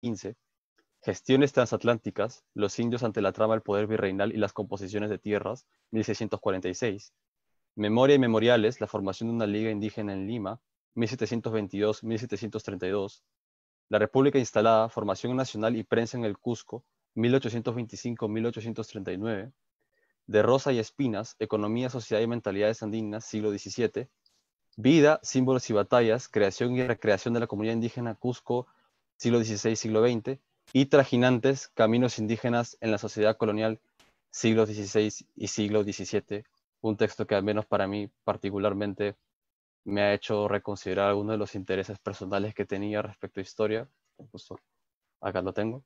15, Gestiones transatlánticas, los indios ante la trama del poder virreinal y las composiciones de tierras, 1646, Memoria y memoriales, la formación de una liga indígena en Lima, 1722-1732, La República instalada, formación nacional y prensa en el Cusco, 1825-1839, De Rosa y Espinas, Economía, Sociedad y Mentalidades Andinas, siglo XVII, Vida, símbolos y batallas, creación y recreación de la comunidad indígena Cusco, siglo XVI, siglo XX, y Trajinantes, caminos indígenas en la sociedad colonial, siglo XVI y siglo XVII, un texto que al menos para mí particularmente me ha hecho reconsiderar algunos de los intereses personales que tenía respecto a historia. Justo acá lo tengo.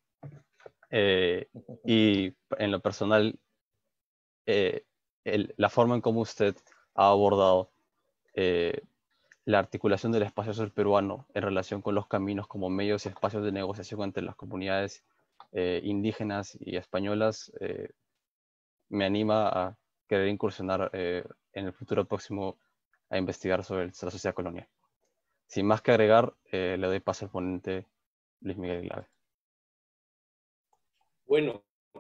Y en lo personal, eh, la forma en cómo usted ha abordado eh, la articulación del espacio surperuano en relación con los caminos como medios y espacios de negociación entre las comunidades indígenas y españolas me anima a querer incursionar en el futuro próximo a investigar sobre la sociedad colonial. Sin más que agregar, le doy paso al ponente Luis Miguel Glave. Bueno,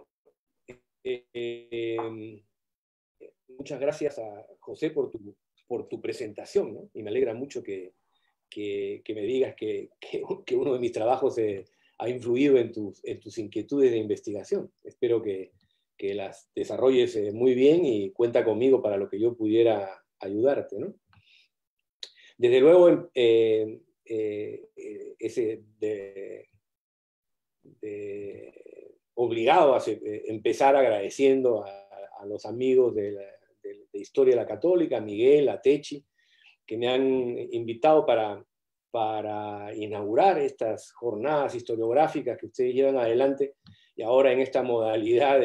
eh, muchas gracias a José por tu presentación, ¿no? Y me alegra mucho que me digas que uno de mis trabajos ha influido en tus inquietudes de investigación. Espero que las desarrolles muy bien y cuenta conmigo para lo que yo pudiera ayudarte, ¿no? Desde luego, obligado a empezar agradeciendo a los amigos de Historia de la Católica, a Miguel, a Techi, que me han invitado para inaugurar estas jornadas historiográficas que ustedes llevan adelante y ahora en esta modalidad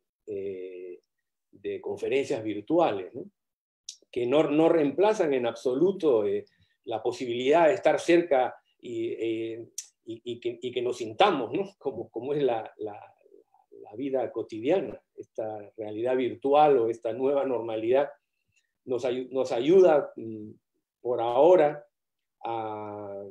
de conferencias virtuales, ¿no? Que no reemplazan en absoluto la posibilidad de estar cerca y que nos sintamos, ¿no? Como es la vida cotidiana. Esta realidad virtual o esta nueva normalidad nos ayuda por ahora a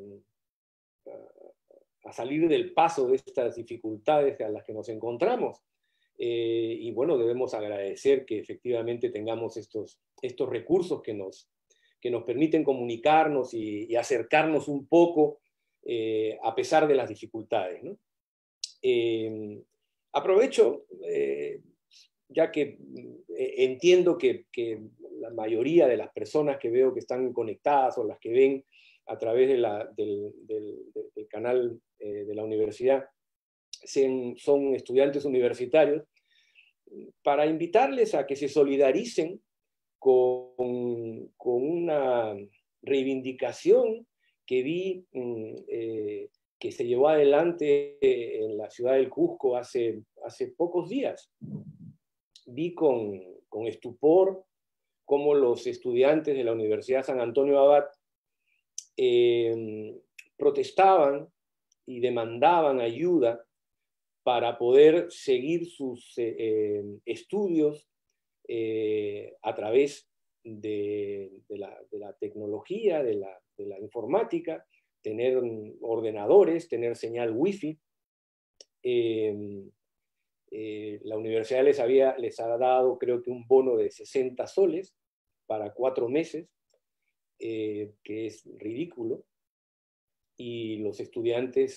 salir del paso de estas dificultades a las que nos encontramos. Y bueno, debemos agradecer que efectivamente tengamos estos recursos que nos permiten comunicarnos y acercarnos un poco a pesar de las dificultades, ¿no? Aprovecho, ya que entiendo que la mayoría de las personas que veo que están conectadas o las que ven a través del canal de la universidad son estudiantes universitarios, para invitarles a que se solidaricen con una reivindicación que vi que se llevó adelante en la ciudad del Cusco hace pocos días. Vi con estupor cómo los estudiantes de la Universidad San Antonio Abad protestaban y demandaban ayuda para poder seguir sus estudios a través de la tecnología, de la informática, tener ordenadores, tener señal wifi. La universidad les ha dado, creo que un bono de 60 soles para 4 meses, que es ridículo, y los estudiantes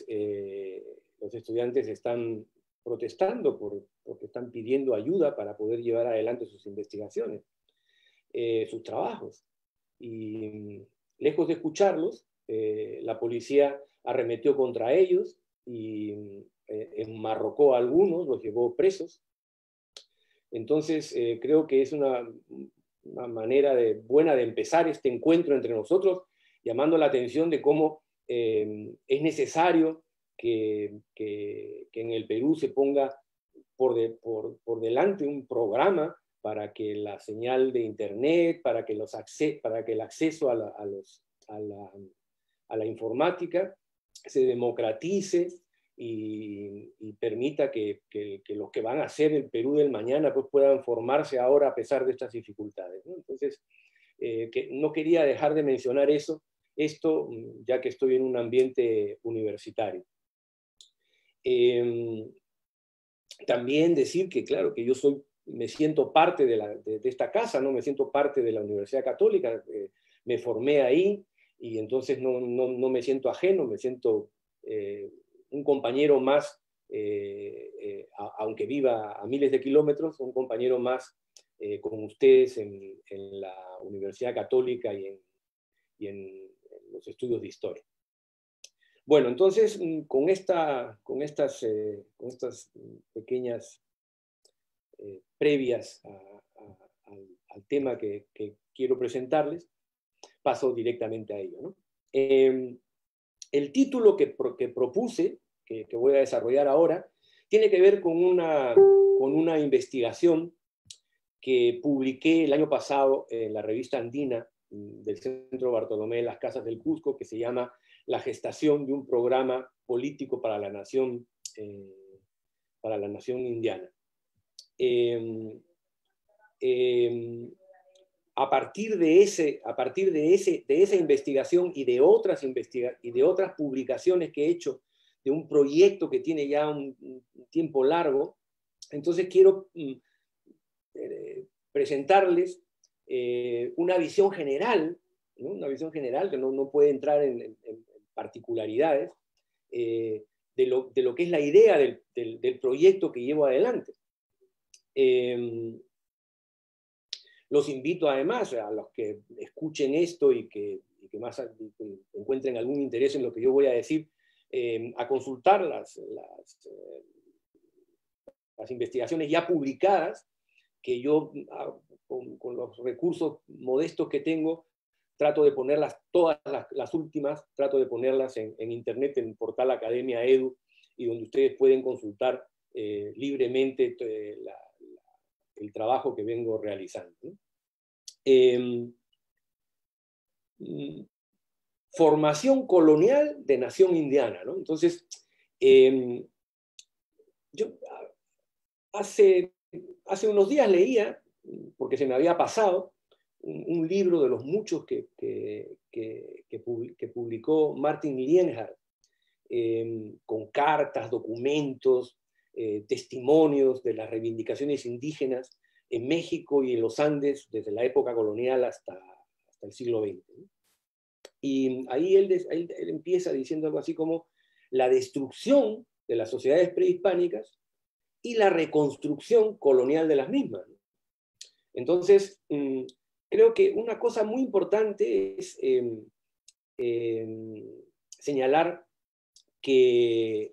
están protestando porque están pidiendo ayuda para poder llevar adelante sus investigaciones, sus trabajos. Y lejos de escucharlos, la policía arremetió contra ellos y enmarrocó a algunos, los llevó presos. Entonces, creo que es una manera buena de empezar este encuentro entre nosotros, llamando la atención de cómo es necesario que en el Perú se ponga por delante un programa para que la señal de Internet, para que el acceso a la informática se democratice y permita que los que van a ser el Perú del mañana pues puedan formarse ahora a pesar de estas dificultades, ¿no? Entonces, que no quería dejar de mencionar esto, ya que estoy en un ambiente universitario. También decir que, claro, que yo me siento parte de esta casa, ¿no? Me siento parte de la Universidad Católica, me formé ahí, y entonces no me siento ajeno, me siento un compañero más, aunque viva a miles de kilómetros, un compañero más con ustedes en la Universidad Católica y en los estudios de historia. Bueno, entonces, con estas pequeñas previas al tema que quiero presentarles, paso directamente a ello, ¿no? El título que propuse, que voy a desarrollar ahora, tiene que ver con una investigación que publiqué el año pasado en la revista andina del Centro Bartolomé de las Casas del Cusco, que se llama La gestación de un programa político para la nación indiana. A partir de esa investigación y de otras publicaciones que he hecho, de un proyecto que tiene ya un tiempo largo, entonces quiero presentarles una visión general, ¿no? Una visión general que no puede entrar en particularidades, de lo que es la idea del proyecto que llevo adelante. Los invito además a los que escuchen esto y que más encuentren algún interés en lo que yo voy a decir, a consultar las investigaciones ya publicadas, que yo con los recursos modestos que tengo trato de ponerlas, todas las últimas, trato de ponerlas en internet, en el portal Academia Edu, y donde ustedes pueden consultar libremente el trabajo que vengo realizando, ¿no? Formación colonial de nación indiana, ¿no? Entonces, yo hace unos días leía, porque se me había pasado, un libro de los muchos que publicó Martin Lienhard, con cartas, documentos, testimonios de las reivindicaciones indígenas en México y en los Andes desde la época colonial hasta el siglo XX. Y ahí él empieza diciendo algo así como la destrucción de las sociedades prehispánicas y la reconstrucción colonial de las mismas. Entonces, creo que una cosa muy importante es señalar que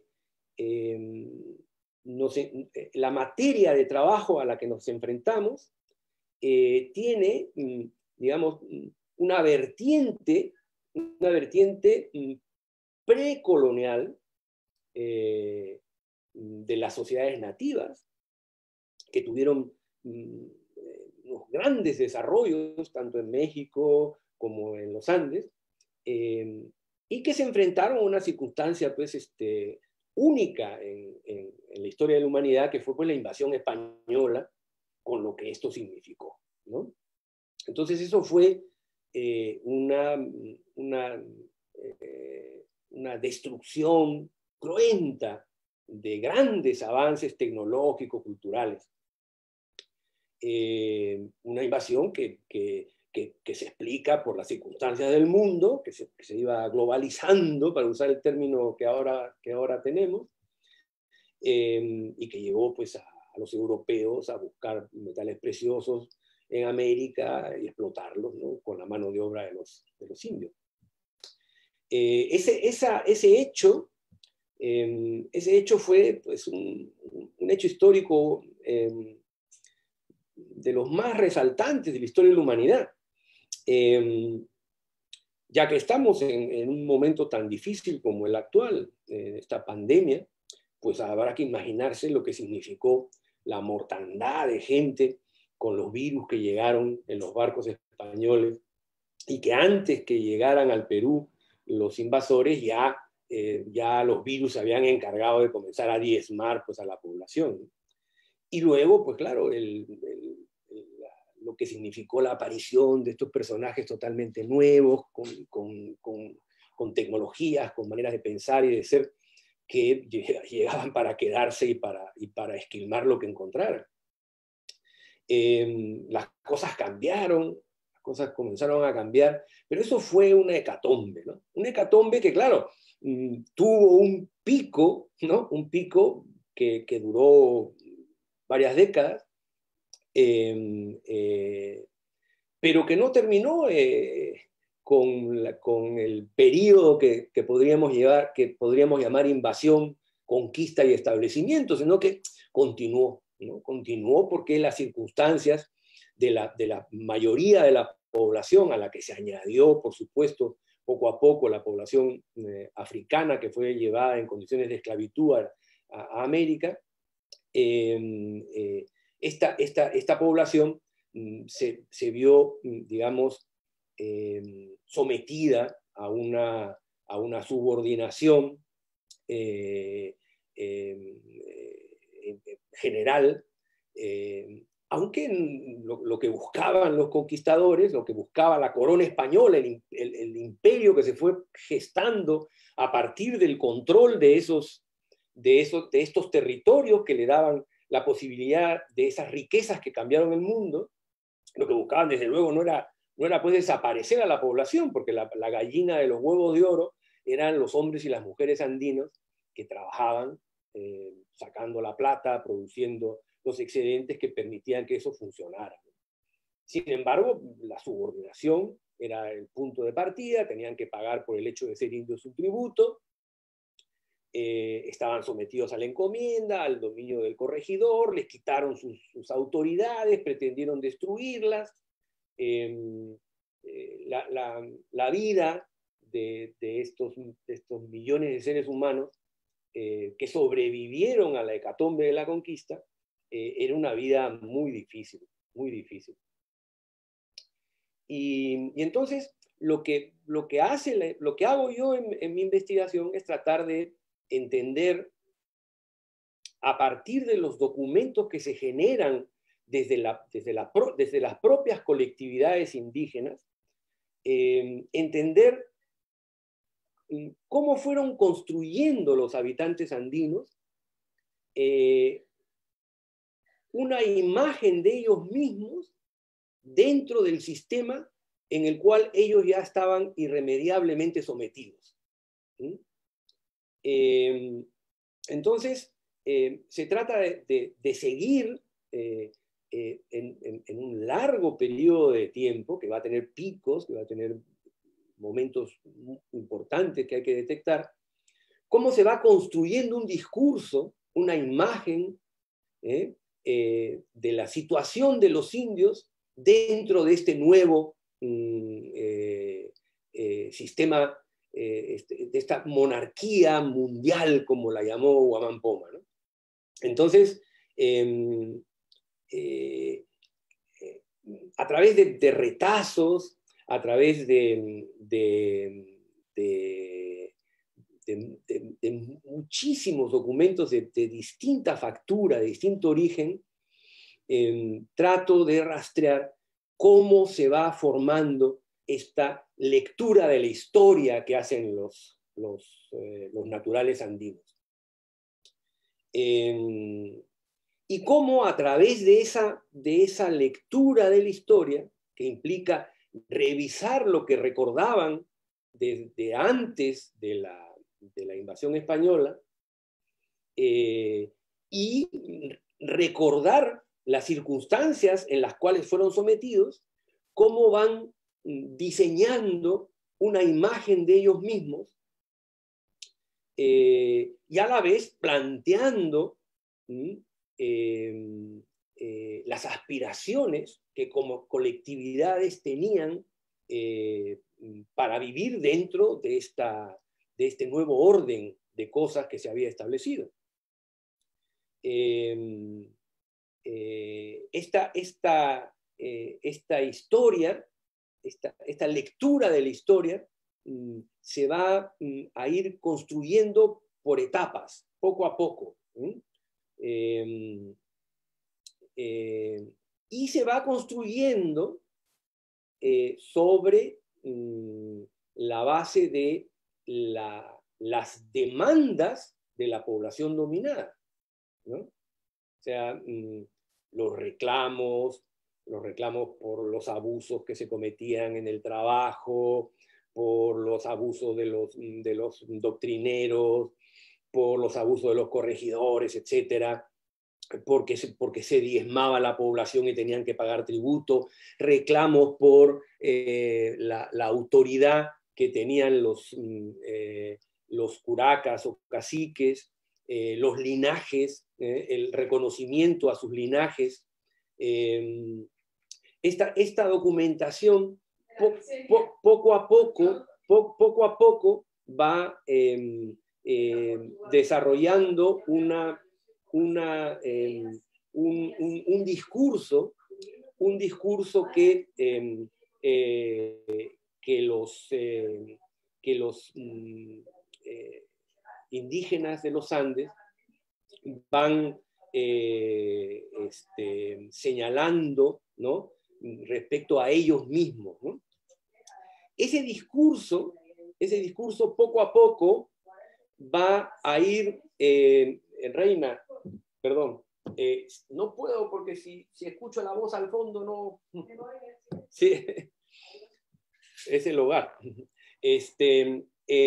la materia de trabajo a la que nos enfrentamos tiene, digamos, una vertiente precolonial de las sociedades nativas, que tuvieron unos grandes desarrollos, tanto en México como en los Andes, y que se enfrentaron a una circunstancia pues, única en la historia de la humanidad, que fue pues, la invasión española, con lo que esto significó, ¿no? Entonces eso fue una destrucción cruenta de grandes avances tecnológicos, culturales. Una invasión que se explica por las circunstancias del mundo, que se iba globalizando, para usar el término que ahora tenemos, y que llevó pues, a los europeos a buscar metales preciosos en América y explotarlos, ¿no? Con la mano de obra de los indios. Ese hecho fue pues, un hecho histórico de los más resaltantes de la historia de la humanidad. Ya que estamos en un momento tan difícil como el actual, esta pandemia, pues habrá que imaginarse lo que significó la mortandad de gente con los virus que llegaron en los barcos españoles, y que antes que llegaran al Perú los invasores, ya los virus se habían encargado de comenzar a diezmar pues, a la población. Y luego, pues claro, lo que significó la aparición de estos personajes totalmente nuevos, con tecnologías, con maneras de pensar y de ser que llegaban para quedarse y para esquilmar lo que encontraran. Las cosas cambiaron, las cosas comenzaron a cambiar, pero eso fue una hecatombe, ¿no? Una hecatombe que, claro, tuvo un pico, ¿no? Un pico que duró varias décadas, pero que no terminó con el periodo que podríamos llamar invasión, conquista y establecimiento, sino que continuó, ¿no? Continuó porque las circunstancias de la mayoría de la población, a la que se añadió, por supuesto, poco a poco la población africana que fue llevada en condiciones de esclavitud a América, esta población se vio, digamos, sometida a una subordinación general, aunque lo que buscaban los conquistadores, lo que buscaba la corona española, el imperio que se fue gestando a partir del control de estos territorios que le daban la posibilidad de esas riquezas que cambiaron el mundo, lo que buscaban desde luego no era pues desaparecer a la población, porque la gallina de los huevos de oro eran los hombres y las mujeres andinos que trabajaban sacando la plata, produciendo los excedentes que permitían que eso funcionara. Sin embargo, la subordinación era el punto de partida, tenían que pagar por el hecho de ser indios un tributo, estaban sometidos a la encomienda, al dominio del corregidor, les quitaron sus autoridades, pretendieron destruirlas. La vida de estos millones de seres humanos que sobrevivieron a la hecatombe de la conquista era una vida muy difícil, muy difícil. Y entonces lo que hago yo en mi investigación es tratar de entender a partir de los documentos que se generan desde las propias colectividades indígenas, entender cómo fueron construyendo los habitantes andinos una imagen de ellos mismos dentro del sistema en el cual ellos ya estaban irremediablemente sometidos. Entonces, se trata de seguir en un largo periodo de tiempo, que va a tener picos, que va a tener momentos importantes que hay que detectar, cómo se va construyendo un discurso, una imagen de la situación de los indios dentro de este nuevo sistema, de esta monarquía mundial, como la llamó Huamampoma, ¿no? Entonces, a través de retazos, a través de muchísimos documentos de distinta factura, de distinto origen, trato de rastrear cómo se va formando esta lectura de la historia que hacen los naturales andinos. Y cómo a través de esa lectura de la historia, que implica revisar lo que recordaban desde antes de la invasión española, y recordar las circunstancias en las cuales fueron sometidos, cómo van diseñando una imagen de ellos mismos, y a la vez planteando las aspiraciones que como colectividades tenían para vivir dentro de este nuevo orden de cosas que se había establecido. Esta historia, esta lectura de la historia, se va a ir construyendo por etapas, poco a poco. Y se va construyendo sobre la base de las demandas de la población dominada, ¿no? O sea, los reclamos por los abusos que se cometían en el trabajo, por los abusos de los doctrineros, por los abusos de los corregidores, etcétera, porque se diezmaba la población y tenían que pagar tributo, reclamos por la autoridad que tenían los curacas o caciques, los linajes, el reconocimiento a sus linajes. Esta documentación poco a poco va desarrollando un discurso que los indígenas de los Andes van señalando, ¿no?, respecto a ellos mismos, ¿no? Ese discurso poco a poco va a ir, Reina, perdón, no puedo porque si escucho la voz al fondo no... Sí, es el hogar. Ese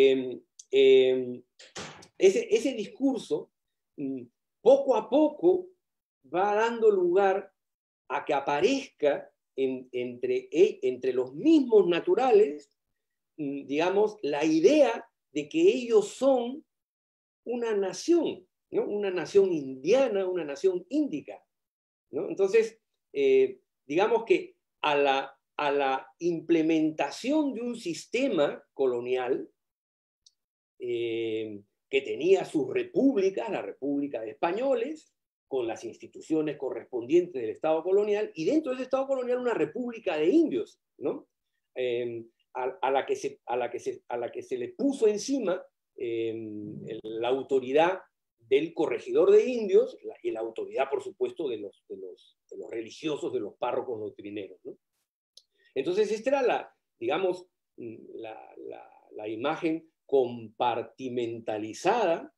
discurso poco a poco va dando lugar a que aparezca entre los mismos naturales, digamos, la idea de que ellos son una nación, ¿no? Una nación indiana, una nación índica, ¿no? Entonces, digamos que a la implementación de un sistema colonial que tenía sus repúblicas, la República de Españoles, con las instituciones correspondientes del Estado colonial, y dentro de ese Estado colonial una república de indios, ¿no? A la que se le puso encima la autoridad del corregidor de indios y la autoridad, por supuesto, de los religiosos, de los párrocos doctrineros, ¿no? Entonces, esta era digamos, la imagen compartimentalizada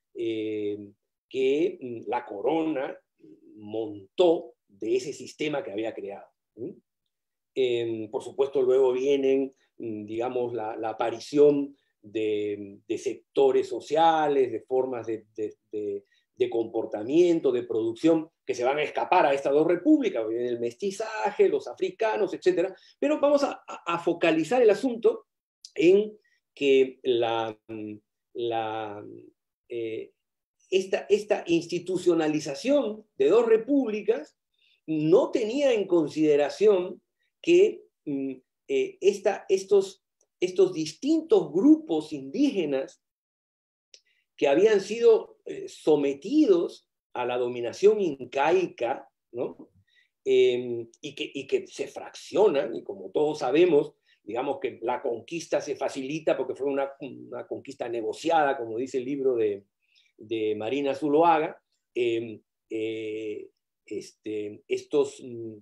que la corona montó de ese sistema que había creado. Por supuesto, luego vienen, digamos, la aparición de sectores sociales, de formas de comportamiento, de producción, que se van a escapar a estas dos repúblicas, el mestizaje, los africanos, etc. Pero vamos a focalizar el asunto en que esta institucionalización de dos repúblicas no tenía en consideración que estos distintos grupos indígenas que habían sido sometidos a la dominación incaica, ¿no? Y que se fraccionan, y como todos sabemos, digamos que la conquista se facilita porque fue una conquista negociada, como dice el libro de Marina Zuloaga. Estos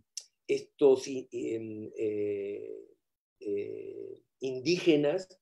indígenas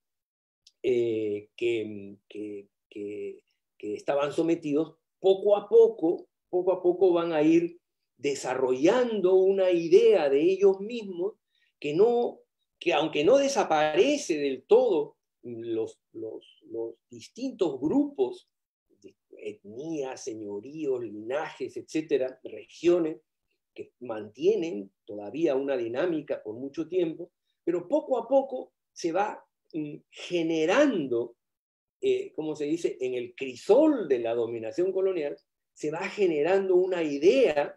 que estaban sometidos, poco a poco van a ir desarrollando una idea de ellos mismos que aunque no desaparece del todo los distintos grupos, etnias, señoríos, linajes, etcétera, regiones, que mantienen todavía una dinámica por mucho tiempo, pero poco a poco se va generando, como se dice, en el crisol de la dominación colonial, se va generando una idea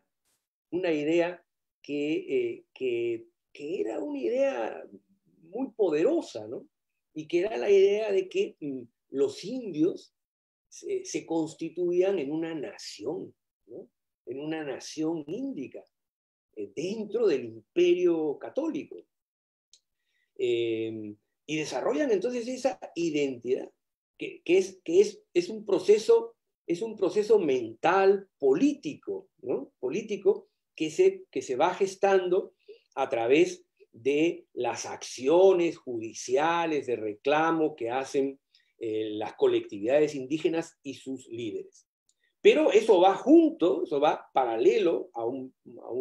que era una idea muy poderosa, ¿no? Y que era la idea de que los indios se constituían en una nación, ¿no? En una nación índica, dentro del imperio católico. Y desarrollan entonces esa identidad, que es un proceso mental, político, ¿no? Político que se va gestando a través de las acciones judiciales de reclamo que hacen las colectividades indígenas y sus líderes. Pero eso va junto, eso va paralelo a un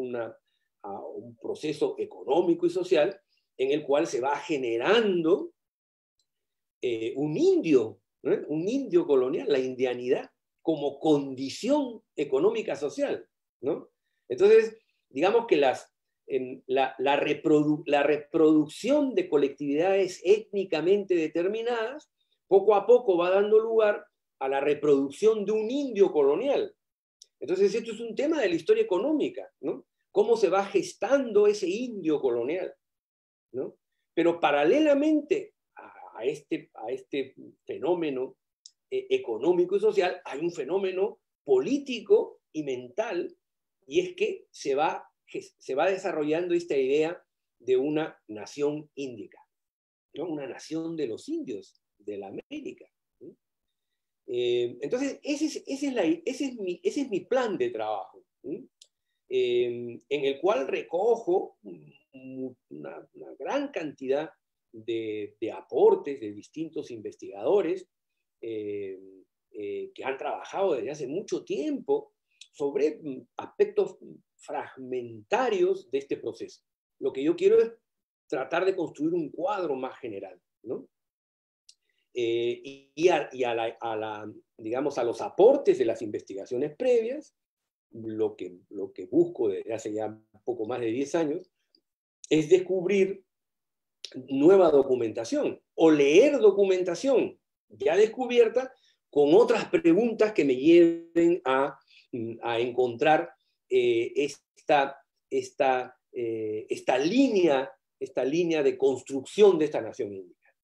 proceso económico y social en el cual se va generando un indio colonial, la indianidad, como condición económica social, ¿no? Entonces, digamos que la reproducción de colectividades étnicamente determinadas poco a poco va dando lugar a la reproducción de un indio colonial. Entonces, esto es un tema de la historia económica, ¿no? Cómo se va gestando ese indio colonial, ¿no? Pero paralelamente a este fenómeno económico y social, hay un fenómeno político y mental, y es que se va desarrollando esta idea de una nación índica, ¿no? Una nación de los indios de la América, ¿no? Entonces, ese es mi plan de trabajo, ¿no? En el cual recojo una gran cantidad de aportes de distintos investigadores que han trabajado desde hace mucho tiempo sobre aspectos fragmentarios de este proceso. Lo que yo quiero es tratar de construir un cuadro más general, ¿no? Digamos, a los aportes de las investigaciones previas, lo que busco desde hace ya poco más de 10 años es descubrir nueva documentación o leer documentación ya descubierta con otras preguntas que me lleven a encontrar esta línea de construcción de esta nación índica.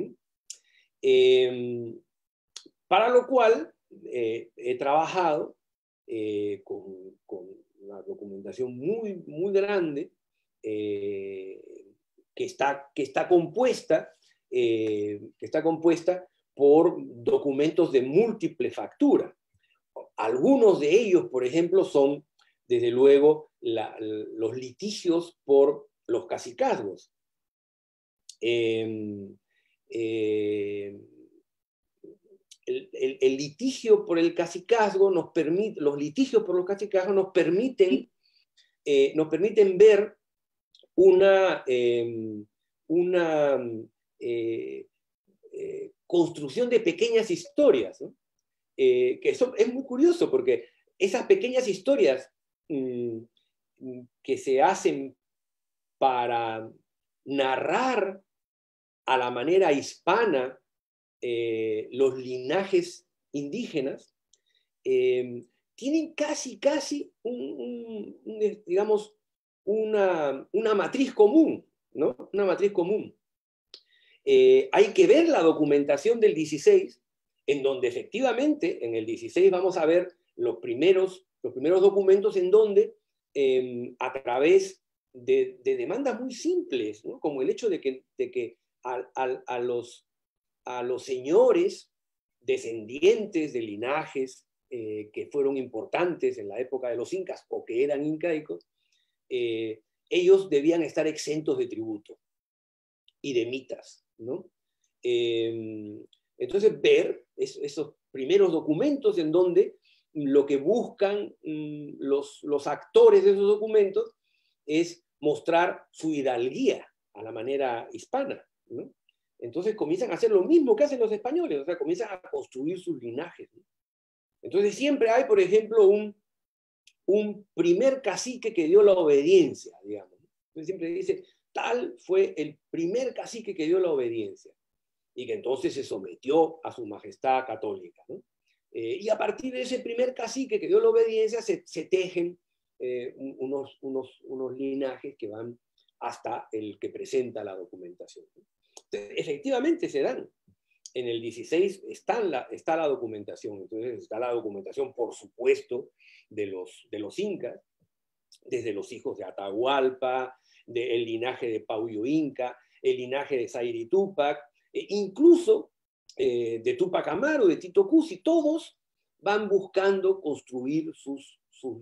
Para lo cual he trabajado con una documentación muy, muy grande que está compuesta por documentos de múltiple factura. Algunos de ellos, por ejemplo, son, desde luego, los litigios por los cacicazgos. El litigio por el cacicazgo nos permite, los litigios por los cacicazgos nos permiten ver una construcción de pequeñas historias, ¿no? Que eso es muy curioso porque esas pequeñas historias que se hacen para narrar a la manera hispana los linajes indígenas, tienen casi digamos, una matriz común, ¿no? Una matriz común. Hay que ver la documentación del 16, en donde efectivamente en el 16 vamos a ver los primeros documentos en donde a través de demandas muy simples, ¿no? Como el hecho de que a los señores descendientes de linajes que fueron importantes en la época de los incas o que eran incaicos, ellos debían estar exentos de tributo y de mitas, ¿no? Entonces, ver esos primeros documentos en donde lo que buscan los actores de esos documentos es mostrar su hidalguía a la manera hispana, ¿no? Entonces comienzan a hacer lo mismo que hacen los españoles, o sea, comienzan a construir sus linajes, ¿no? Entonces siempre hay, por ejemplo, un primer cacique que dio la obediencia, digamos. Entonces siempre dice, tal fue el primer cacique que dio la obediencia, y que entonces se sometió a su majestad católica, ¿no? Y a partir de ese primer cacique que dio la obediencia, se tejen unos linajes que van hasta el que presenta la documentación, ¿no? Entonces, efectivamente se dan. En el 16 está la documentación. Entonces está la documentación, por supuesto, de los incas, desde los hijos de Atahualpa, del linaje de Pauyo Inca, el linaje de Zaire Túpac, incluso de Túpac Amaru, de Tito Cusi. Todos van buscando construir sus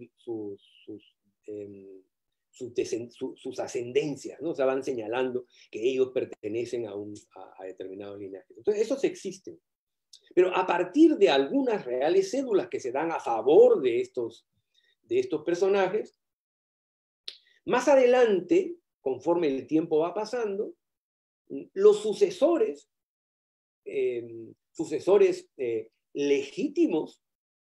ascendencias, ¿no? O sea, van señalando que ellos pertenecen a determinados linajes. Entonces, esos existen. Pero a partir de algunas reales cédulas que se dan a favor de estos personajes, más adelante, conforme el tiempo va pasando, los sucesores legítimos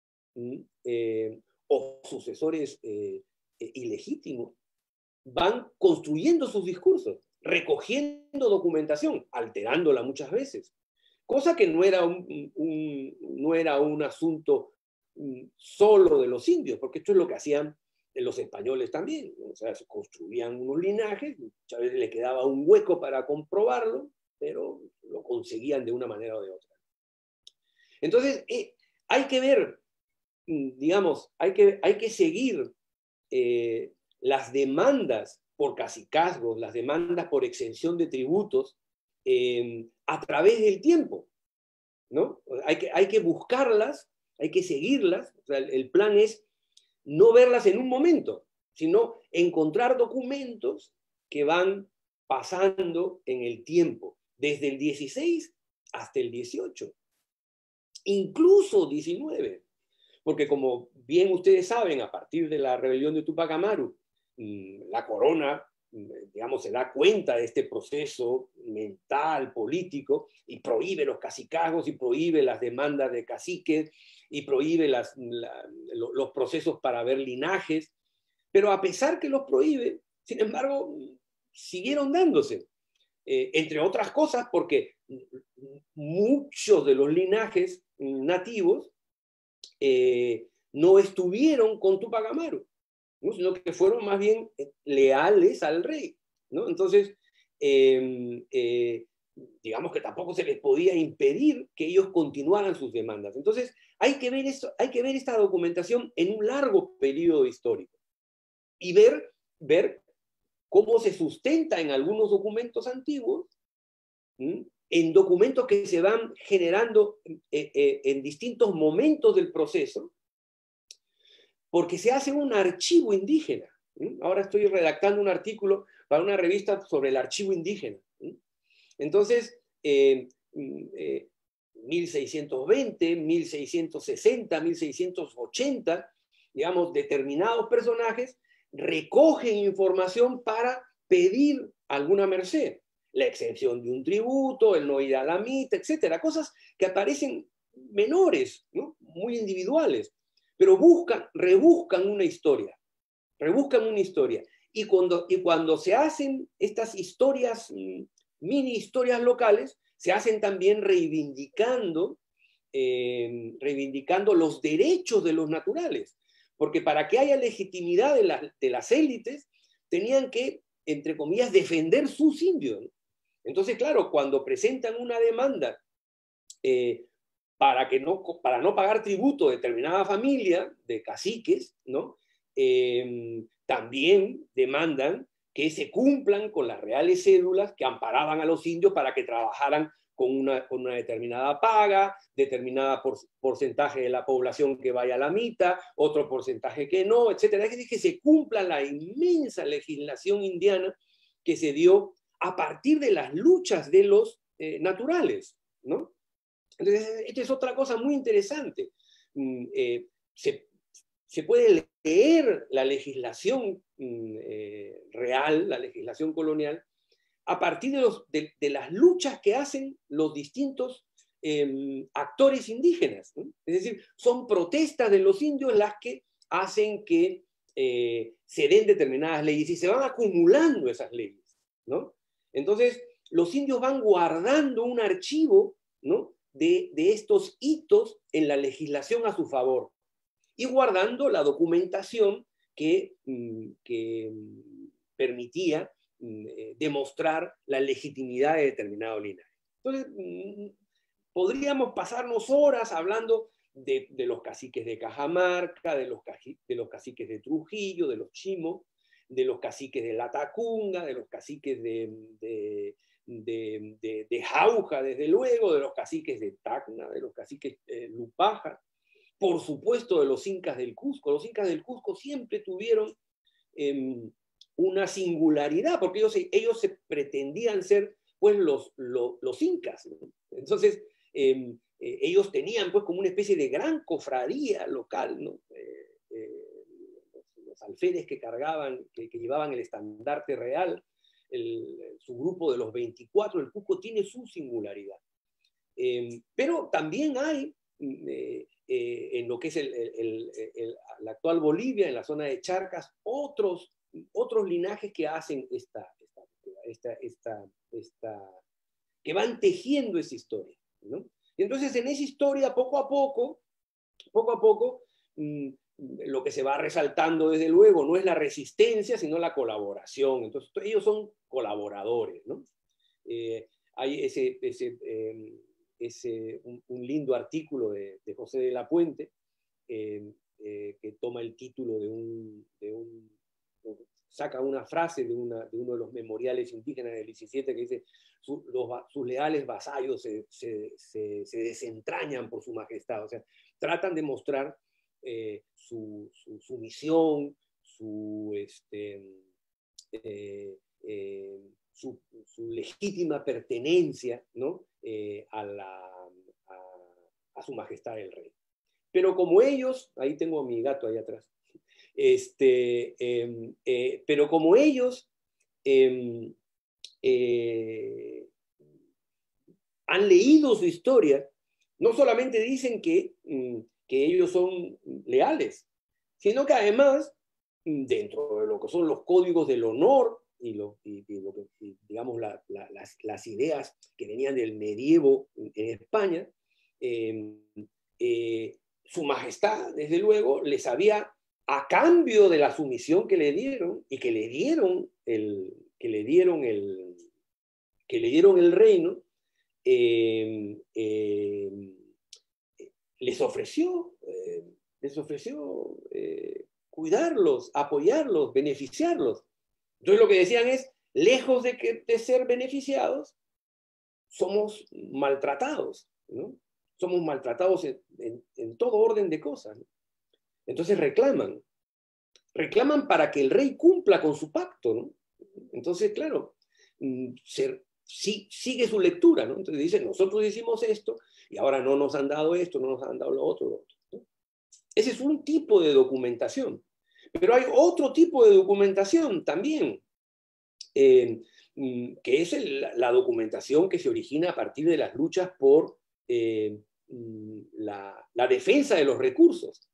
o sucesores ilegítimos van construyendo sus discursos, recogiendo documentación, alterándola muchas veces, cosa que no era un asunto solo de los indios, porque esto es lo que hacían los españoles también, ¿no? O sea, se construían unos linajes, muchas veces le quedaba un hueco para comprobarlo, pero lo conseguían de una manera o de otra. Entonces, hay que ver, digamos, hay que seguir las demandas por cacicazgos, las demandas por exención de tributos a través del tiempo, ¿no? Hay que buscarlas, hay que seguirlas. O sea, el plan es no verlas en un momento, sino encontrar documentos que van pasando en el tiempo, desde el 16 hasta el 18, incluso 19. Porque como bien ustedes saben, a partir de la rebelión de Túpac Amaru, la corona, digamos, se da cuenta de este proceso mental, político, y prohíbe los cacicazgos, y prohíbe las demandas de caciques, y prohíbe los procesos para ver linajes. Pero a pesar que los prohíbe, sin embargo, siguieron dándose. Entre otras cosas porque muchos de los linajes nativos no estuvieron con Túpac Amaru, ¿no? Sino que fueron más bien leales al rey, ¿no? Entonces, digamos que tampoco se les podía impedir que ellos continuaran sus demandas. Entonces, hay que ver esta documentación en un largo periodo histórico y ver cómo se sustenta en algunos documentos antiguos, en documentos que se van generando en distintos momentos del proceso, porque se hace un archivo indígena. Ahora estoy redactando un artículo para una revista sobre el archivo indígena. Entonces, 1620, 1660, 1680, digamos, determinados personajes recogen información para pedir alguna merced. La exención de un tributo, el no ir a la mita, etcétera. Cosas que aparecen menores, ¿no? Muy individuales, pero rebuscan una historia. Y cuando se hacen estas historias, mini historias locales, se hacen también reivindicando los derechos de los naturales. Porque para que haya legitimidad de las élites, tenían que, entre comillas, defender sus indios, ¿no? Entonces, claro, cuando presentan una demanda para no pagar tributo a determinada familia de caciques, ¿no? También demandan que se cumplan con las reales cédulas que amparaban a los indios para que trabajaran con una determinada paga, determinada porcentaje de la población que vaya a la mita, otro porcentaje que no, etc. Es decir, que se cumpla la inmensa legislación indiana que se dio a partir de las luchas de los naturales, ¿no? Entonces, esta es otra cosa muy interesante. Se puede leer la legislación real, la legislación colonial, a partir de las luchas que hacen los distintos actores indígenas, ¿no? Es decir, son protestas de los indios las que hacen que se den determinadas leyes y se van acumulando esas leyes, ¿no? Entonces, los indios van guardando un archivo, ¿no?, de estos hitos en la legislación a su favor y guardando la documentación que permitía demostrar la legitimidad de determinado linaje. Entonces, podríamos pasarnos horas hablando de los caciques de Cajamarca, de los caciques de Trujillo, de los Chimos, de los caciques de Latacunga, de los caciques de Jauja, desde luego, de los caciques de Tacna, de los caciques Lupaja, por supuesto de los incas del Cusco. Los incas del Cusco siempre tuvieron una singularidad, porque ellos se pretendían ser pues los incas, ¿no? Entonces, ellos tenían pues como una especie de gran cofradía local, ¿no? Los alferes que cargaban, que llevaban el estandarte real, su grupo de los 24, el Cusco tiene su singularidad. Pero también hay, en lo que es la actual Bolivia, en la zona de Charcas, otros linajes que hacen que van tejiendo esa historia, ¿no? Y entonces en esa historia, poco a poco, lo que se va resaltando desde luego no es la resistencia, sino la colaboración. Entonces ellos son colaboradores, ¿no? Hay un lindo artículo de José de la Puente que toma el título saca una frase de uno de los memoriales indígenas del 17 que dice: sus leales vasallos se desentrañan por su majestad. O sea, tratan de mostrar su misión, su legítima pertenencia, ¿no? A su majestad el rey. Pero como ellos, ahí tengo a mi gato ahí atrás, pero como ellos han leído su historia, no solamente dicen que ellos son leales, sino que además, dentro de lo que son los códigos del honor y digamos las ideas que venían del medievo en España, su majestad, desde luego, les había, a cambio de la sumisión que le dieron y que le dieron el reino, les ofreció cuidarlos, apoyarlos, beneficiarlos. Entonces lo que decían es, lejos de ser beneficiados, somos maltratados, ¿no? Somos maltratados en todo orden de cosas, ¿no? Entonces reclaman para que el rey cumpla con su pacto, ¿no? Entonces, claro, sigue su lectura, ¿no? Entonces dice, nosotros hicimos esto y ahora no nos han dado esto, no nos han dado lo otro, ¿no? Ese es un tipo de documentación. Pero hay otro tipo de documentación también, que es la documentación que se origina a partir de las luchas por la defensa de los recursos.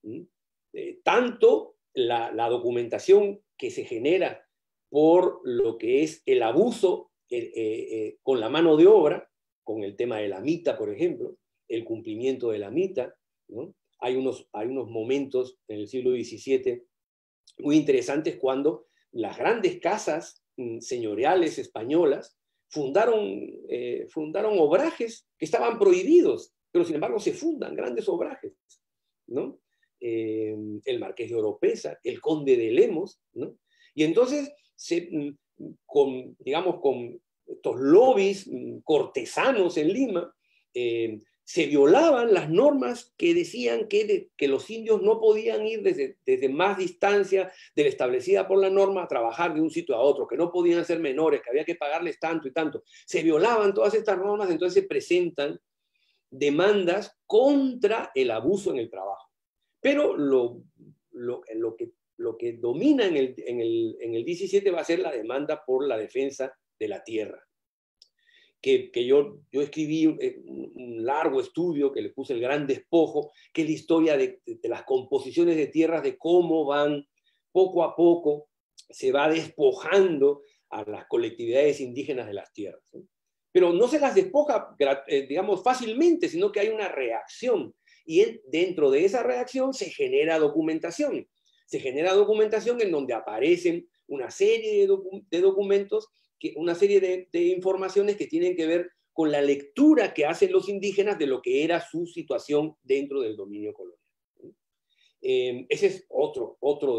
Tanto la documentación que se genera por lo que es el abuso con la mano de obra, con el tema de la mita, por ejemplo, el cumplimiento de la mita, ¿no? Hay unos momentos en el siglo XVII muy interesantes cuando las grandes casas señoriales españolas fundaron obrajes que estaban prohibidos, pero sin embargo se fundan grandes obrajes, ¿no? El Marqués de Oropesa, el Conde de Lemos, ¿no? Y entonces, con estos lobbies cortesanos en Lima, se violaban las normas que decían que los indios no podían ir desde más distancia de la establecida por la norma a trabajar de un sitio a otro, que no podían ser menores, que había que pagarles tanto y tanto. Se violaban todas estas normas, entonces se presentan demandas contra el abuso en el trabajo. Pero lo que domina en el 17 va a ser la demanda por la defensa de la tierra. Que yo escribí un largo estudio que le puse el gran despojo, que es la historia de las composiciones de tierras, de cómo van poco a poco, se va despojando a las colectividades indígenas de las tierras, ¿sí? Pero no se las despoja, digamos, fácilmente, sino que hay una reacción. Y dentro de esa reacción se genera documentación. Se genera documentación en donde aparecen una serie de documentos, una serie de informaciones que tienen que ver con la lectura que hacen los indígenas de lo que era su situación dentro del dominio colonial. Ese es otro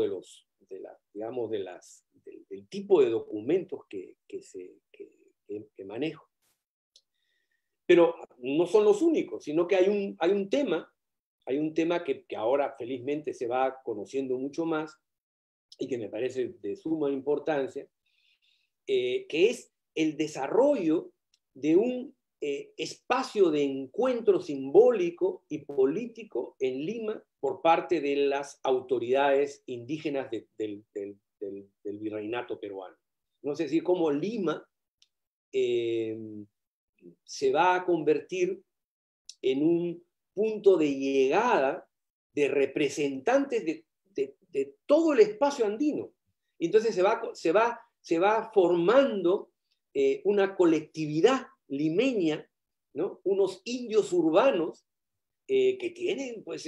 del tipo de documentos que manejo. Pero no son los únicos, sino que hay un tema que ahora felizmente se va conociendo mucho más y que me parece de suma importancia, que es el desarrollo de un espacio de encuentro simbólico y político en Lima por parte de las autoridades indígenas del virreinato peruano. No sé si cómo Lima se va a convertir en un punto de llegada de representantes de todo el espacio andino. Entonces se va formando una colectividad limeña, ¿no? Unos indios urbanos que tienen pues,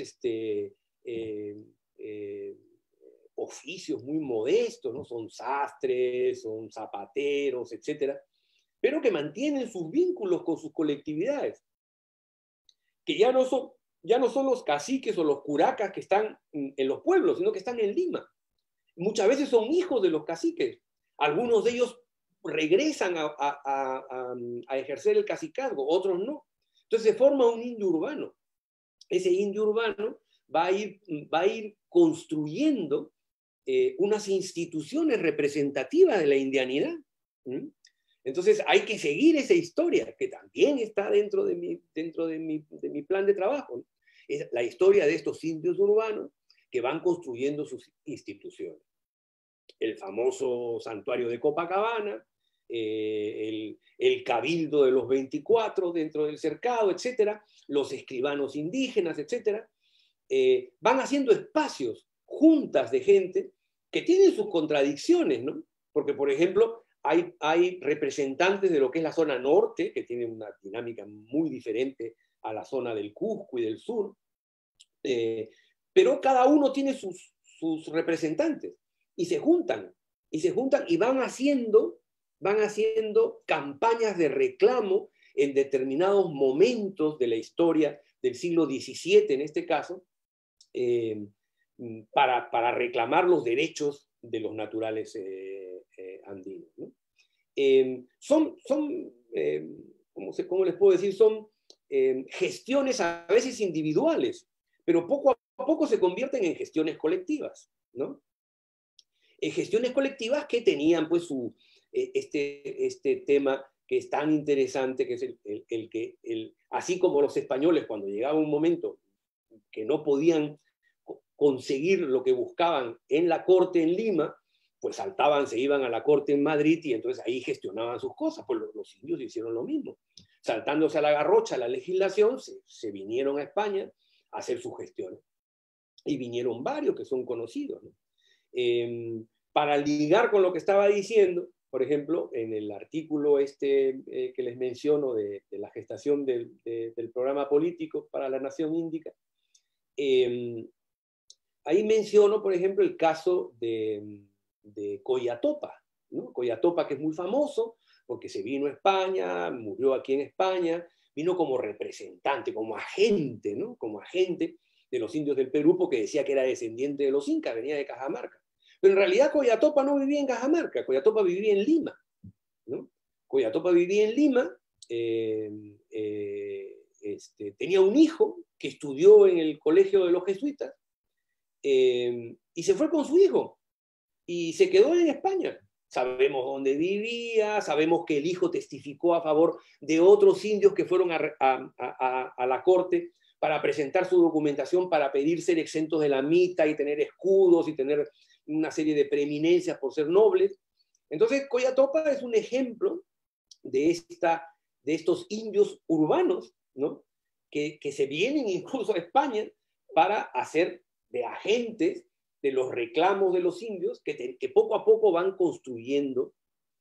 oficios muy modestos, ¿no? Son sastres, son zapateros, etc., pero que mantienen sus vínculos con sus colectividades, que ya no son los caciques o los curacas que están en los pueblos, sino que están en Lima. Muchas veces son hijos de los caciques. Algunos de ellos regresan a ejercer el cacicazgo, otros no. Entonces se forma un indio urbano. Ese indio urbano va a ir construyendo unas instituciones representativas de la indianidad. Entonces hay que seguir esa historia, que también está dentro de mi plan de trabajo. Es la historia de estos indios urbanos que van construyendo sus instituciones. El famoso santuario de Copacabana, el cabildo de los 24 dentro del cercado, etcétera, los escribanos indígenas, etcétera, van haciendo espacios, juntas de gente que tienen sus contradicciones, ¿no? Porque, por ejemplo, hay representantes de lo que es la zona norte, que tienen una dinámica muy diferente a la zona del Cusco y del sur, pero cada uno tiene sus representantes, y se juntan y van haciendo campañas de reclamo en determinados momentos de la historia del siglo XVII, en este caso, para reclamar los derechos de los naturales andinos, ¿no? ¿Cómo les puedo decir? Son gestiones a veces individuales, pero poco a poco se convierten en gestiones colectivas, ¿no? Gestiones colectivas que tenían pues este tema que es tan interesante, que es así como los españoles, cuando llegaba un momento que no podían conseguir lo que buscaban en la corte en Lima, pues saltaban, se iban a la corte en Madrid y entonces ahí gestionaban sus cosas. Pues los indios hicieron lo mismo. Saltándose a la garrocha la legislación, se vinieron a España a hacer sus gestiones. Y vinieron varios que son conocidos, ¿no? Para ligar con lo que estaba diciendo, por ejemplo, en el artículo que les menciono de la gestación del programa político para la nación índica, ahí menciono, por ejemplo, el caso de Coyatopa, ¿no? Coyatopa, que es muy famoso porque se vino a España, murió aquí en España, vino como representante, como agente, ¿no? Como agente de los indios del Perú, porque decía que era descendiente de los incas, venía de Cajamarca. Pero en realidad Coyatopa no vivía en Cajamarca, Coyatopa vivía en Lima, ¿no? Coyatopa vivía en Lima, tenía un hijo que estudió en el colegio de los jesuitas, y se fue con su hijo, y se quedó en España. Sabemos dónde vivía, sabemos que el hijo testificó a favor de otros indios que fueron a la corte para presentar su documentación, para pedir ser exentos de la mita y tener escudos y tener una serie de preeminencias por ser nobles. Entonces, Coyatopa es un ejemplo de estos indios urbanos, ¿no? que se vienen incluso a España para hacer de agentes de los reclamos de los indios, que poco a poco van construyendo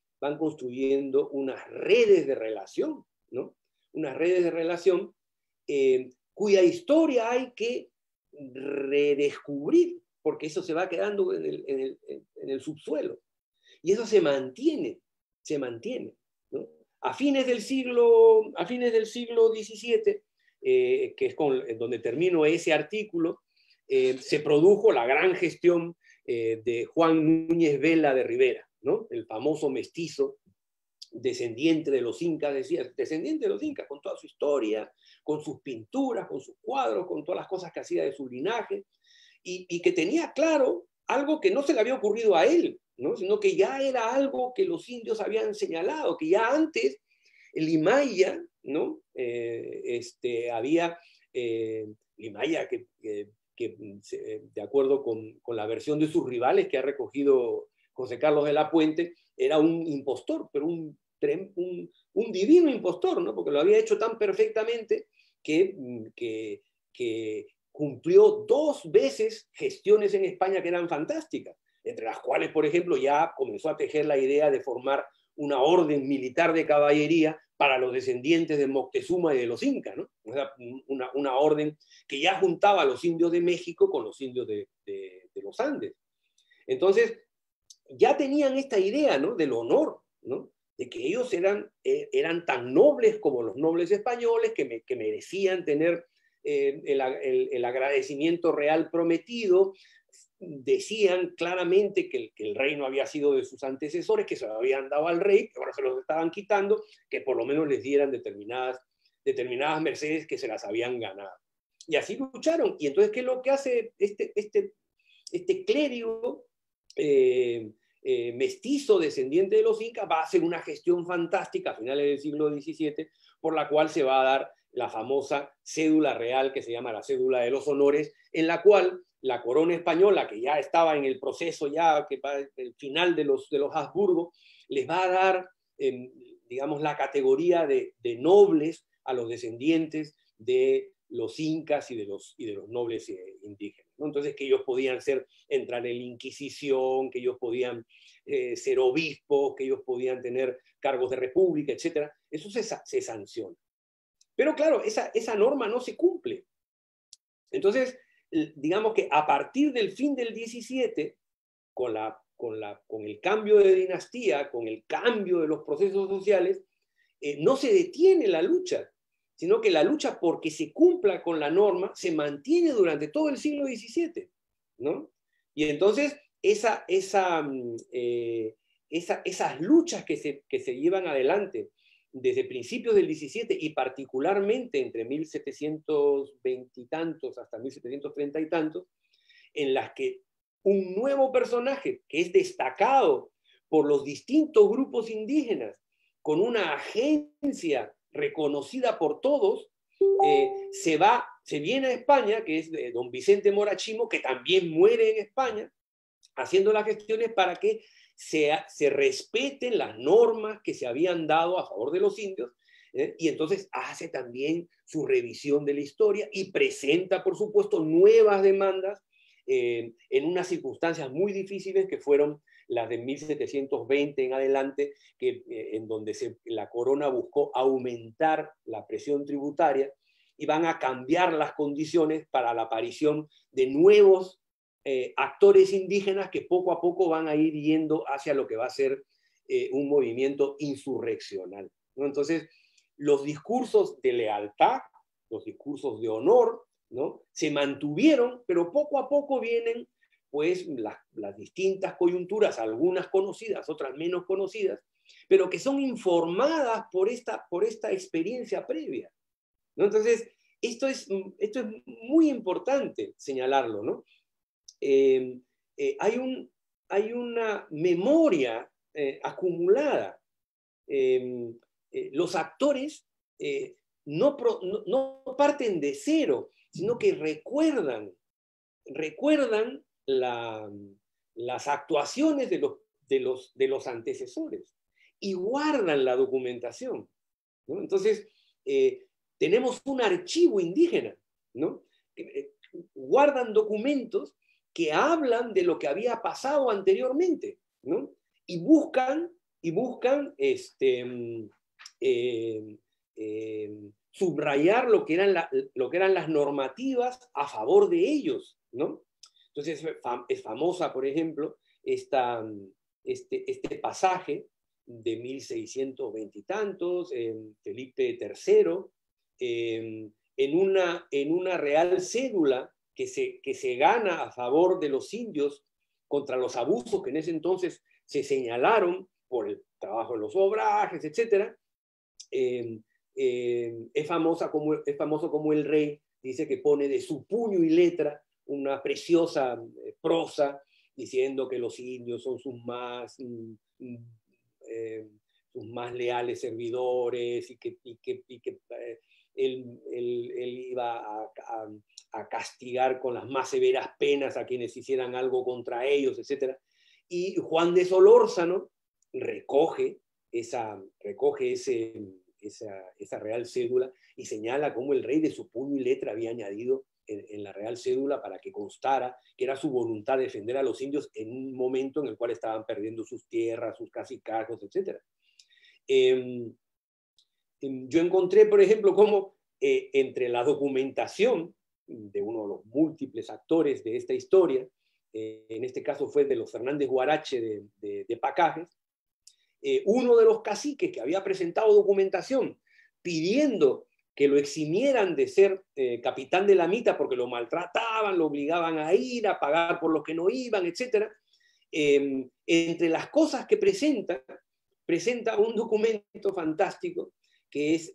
unas redes de relación, ¿no? Unas redes de relación cuya historia hay que redescubrir, porque eso se va quedando en el subsuelo. Y eso se mantiene, ¿no? A fines del siglo XVII, que es donde termino ese artículo, se produjo la gran gestión de Juan Núñez Vela de Rivera, ¿no? El famoso mestizo, descendiente de los incas, descendiente de los incas, con toda su historia, con sus pinturas, con sus cuadros, con todas las cosas que hacía de su linaje, y que tenía claro algo que no se le había ocurrido a él, ¿no? Sino que ya era algo que los indios habían señalado, que ya antes el Limaya ¿no? Había Limaya, que de acuerdo con la versión de sus rivales que ha recogido José Carlos de la Puente, era un impostor, pero un divino impostor, ¿no? Porque lo había hecho tan perfectamente que cumplió 2 veces gestiones en España que eran fantásticas, entre las cuales, por ejemplo, ya comenzó a tejer la idea de formar una orden militar de caballería para los descendientes de Moctezuma y de los incas, ¿no? O sea, una orden que ya juntaba a los indios de México con los indios de los Andes. Entonces, ya tenían esta idea, ¿no?, del honor, ¿no?, de que ellos eran tan nobles como los nobles españoles, que merecían tener el agradecimiento real prometido. Decían claramente que el reino había sido de sus antecesores, que se lo habían dado al rey, que ahora se los estaban quitando, que por lo menos les dieran determinadas mercedes que se las habían ganado. Y así lucharon. Y entonces, ¿qué es lo que hace este clérigo mestizo descendiente de los incas? Va a hacer una gestión fantástica a finales del siglo XVII, por la cual se va a dar la famosa cédula real, que se llama la cédula de los honores, en la cual la corona española, que ya estaba en el proceso, ya que para el final de los Habsburgo, les va a dar, digamos, la categoría de nobles a los descendientes de los incas y de los nobles indígenas, ¿no? Entonces, que ellos podían entrar en la Inquisición, que ellos podían ser obispos, que ellos podían tener cargos de república, etc. Eso se sanciona. Pero claro, esa norma no se cumple. Entonces, digamos que a partir del fin del 17, con el cambio de dinastía, con el cambio de los procesos sociales, no se detiene la lucha, sino que la lucha porque se cumpla con la norma se mantiene durante todo el siglo XVII, ¿no? Y entonces esas luchas que se llevan adelante desde principios del 17 y particularmente entre 1720 y tantos hasta 1730 y tantos, en las que un nuevo personaje que es destacado por los distintos grupos indígenas, con una agencia reconocida por todos, se viene a España, que es don Vicente Morachimo, que también muere en España, haciendo las gestiones para que se respeten las normas que se habían dado a favor de los indios, y entonces hace también su revisión de la historia y presenta, por supuesto, nuevas demandas en unas circunstancias muy difíciles que fueron las de 1720 en adelante, en donde la corona buscó aumentar la presión tributaria y van a cambiar las condiciones para la aparición de nuevos actores indígenas que poco a poco van a ir yendo hacia lo que va a ser un movimiento insurreccional, ¿no? Entonces, los discursos de lealtad, los discursos de honor, ¿no?, se mantuvieron, pero poco a poco vienen pues las distintas coyunturas, algunas conocidas, otras menos conocidas, pero que son informadas por esta experiencia previa, ¿no? Entonces, esto es muy importante señalarlo, ¿no? Hay una memoria acumulada. Los actores no parten de cero, sino que recuerdan las actuaciones de los antecesores y guardan la documentación, ¿no? Entonces, tenemos un archivo indígena, ¿no? Guardan documentos que hablan de lo que había pasado anteriormente, ¿no? Y buscan subrayar lo que eran las normativas a favor de ellos, ¿no? Entonces es famosa, por ejemplo, este pasaje de 1620 y tantos, Felipe III, en una real cédula que se gana a favor de los indios contra los abusos que en ese entonces se señalaron por el trabajo en los obrajes, etc. Es famoso como el rey dice que pone de su puño y letra una preciosa prosa diciendo que los indios son sus más sus más leales servidores y que él iba a castigar con las más severas penas a quienes hicieran algo contra ellos, etc. Y Juan de Solórzano recoge esa real cédula y señala cómo el rey de su puño y letra había añadido en la real cédula para que constara que era su voluntad defender a los indios en un momento en el cual estaban perdiendo sus tierras, sus cacicazgos, etc. Yo encontré, por ejemplo, cómo entre la documentación de uno de los múltiples actores de esta historia, en este caso fue de los Fernández Guarache de Pacajes, uno de los caciques que había presentado documentación pidiendo que lo eximieran de ser capitán de la mita porque lo maltrataban, lo obligaban a ir, a pagar por los que no iban, etc. Entre las cosas que presenta un documento fantástico que es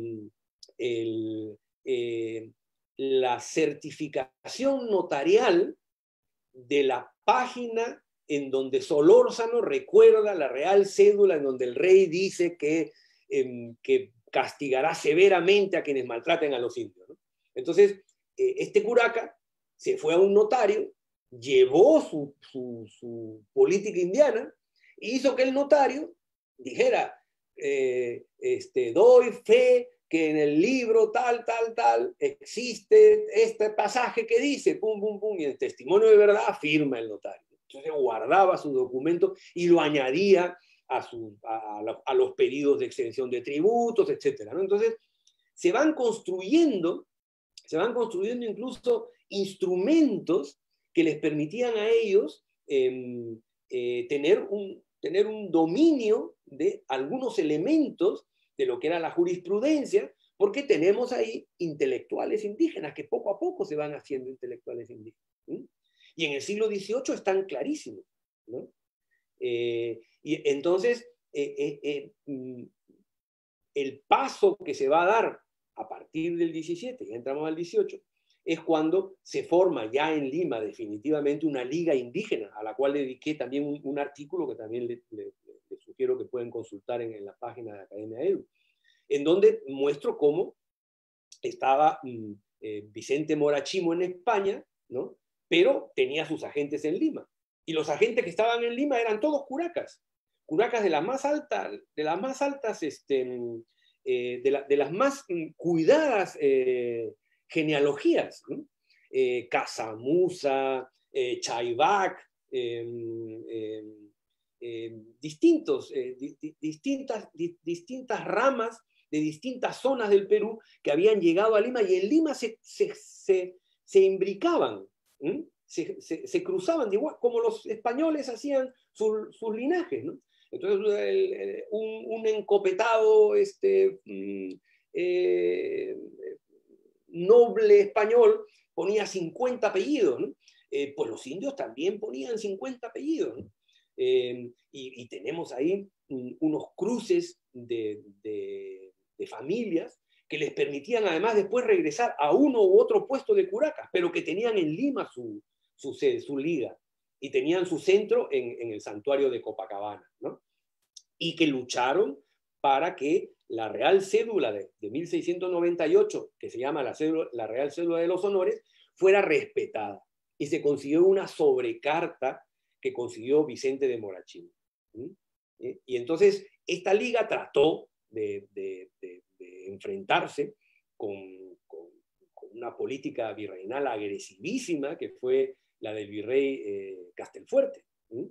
la certificación notarial de la página en donde Solórzano recuerda la real cédula en donde el rey dice que castigará severamente a quienes maltraten a los indios, ¿no? Entonces, este curaca se fue a un notario, llevó su política indiana e hizo que el notario dijera, doy fe que en el libro tal existe este pasaje que dice, pum, pum, pum, y el testimonio de verdad firma el notario. Entonces guardaba su documento y lo añadía a los pedidos de exención de tributos, etc., ¿no? Entonces se van construyendo incluso instrumentos que les permitían a ellos tener un dominio de algunos elementos de lo que era la jurisprudencia, porque tenemos ahí intelectuales indígenas que poco a poco se van haciendo intelectuales indígenas, ¿sí? Y en el siglo XVIII están clarísimos, ¿no? Y entonces, el paso que se va a dar a partir del 17, ya entramos al 18, es cuando se forma ya en Lima definitivamente una liga indígena, a la cual dediqué también un artículo que también les sugiero que pueden consultar en la página de Academia Edu, en donde muestro cómo estaba Vicente Morachimo en España, ¿no? Pero tenía sus agentes en Lima. Y los agentes que estaban en Lima eran todos curacas de las más altas, de las más cuidadas genealogías, ¿no? Casamusa, Chaybac, distintas ramas de distintas zonas del Perú que habían llegado a Lima y en Lima se imbricaban, ¿sí? se cruzaban, de igual, como los españoles hacían sus linajes, ¿no? Entonces, un encopetado noble español ponía 50 apellidos, ¿no? Pues los indios también ponían 50 apellidos, ¿no? Y tenemos ahí unos cruces de familias que les permitían además después regresar a uno u otro puesto de curacas, pero que tenían en Lima su sede, su liga, y tenían su centro en el santuario de Copacabana, ¿no? Y que lucharon para que la Real Cédula de 1698, que se llama la Real Cédula de los Honores, fuera respetada. Y se consiguió una sobrecarta que consiguió Vicente de Morachino. Y entonces esta liga trató de enfrentarse con una política virreinal agresivísima, que fue la del virrey Castelfuerte.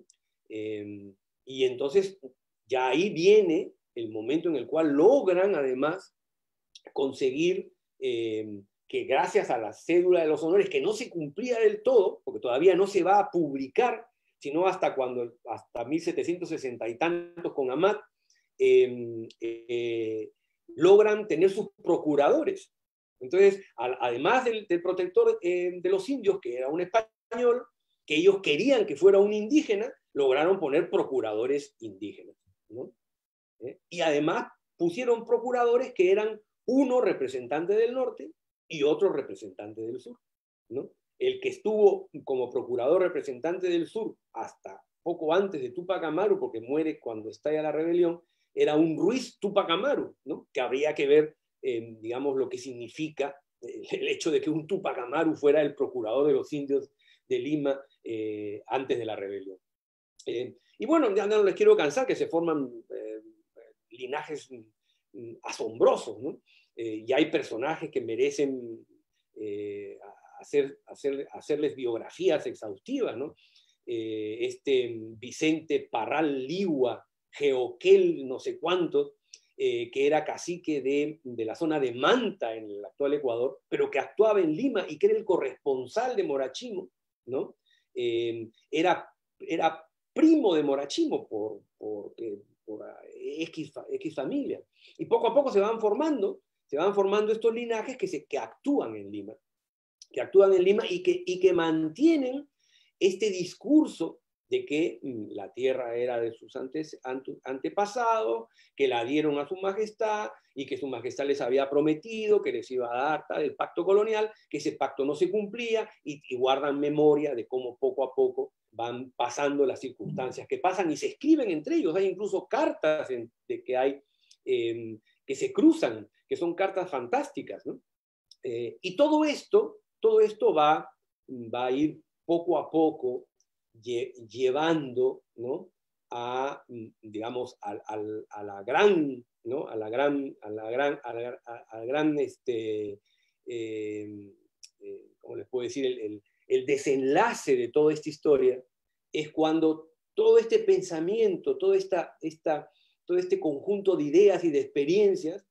Y entonces ya ahí viene el momento en el cual logran además conseguir que gracias a la cédula de los honores, que no se cumplía del todo, porque todavía no se va a publicar, sino hasta 1760 y tantos con Amat, logran tener sus procuradores. Entonces, además del protector de los indios, que era un español, que ellos querían que fuera un indígena, lograron poner procuradores indígenas, ¿no? Y además pusieron procuradores que eran uno representante del norte y otro representante del sur, ¿no? El que estuvo como procurador representante del sur hasta poco antes de Túpac Amaru, porque muere cuando estalla la rebelión, era un Ruiz Tupac Amaru, ¿no? Que habría que ver, digamos, lo que significa el hecho de que un Tupac Amaru fuera el procurador de los indios de Lima antes de la rebelión. Y bueno, ya no les quiero cansar, que se forman linajes asombrosos, ¿no? Y hay personajes que merecen hacerles biografías exhaustivas, ¿no? Este Vicente Parral Ligua, Geoquel, no sé cuántos, que era cacique de la zona de Manta, en el actual Ecuador, pero que actuaba en Lima y que era el corresponsal de Morachimo, ¿no? Era primo de Morachimo por X familia. Y poco a poco se van formando estos linajes que actúan en Lima, y que mantienen este discurso de que la tierra era de sus antepasados, que la dieron a su majestad y que su majestad les había prometido que les iba a dar el pacto colonial, que ese pacto no se cumplía, y guardan memoria de cómo poco a poco van pasando las circunstancias que pasan y se escriben entre ellos. Hay incluso cartas que se cruzan, que son cartas fantásticas, ¿no? Y todo esto va a ir poco a poco llevando, ¿no? Digamos, a la gran, ¿no? al gran ¿cómo les puedo decir? El desenlace de toda esta historia es cuando todo este pensamiento, todo este conjunto de ideas y de experiencias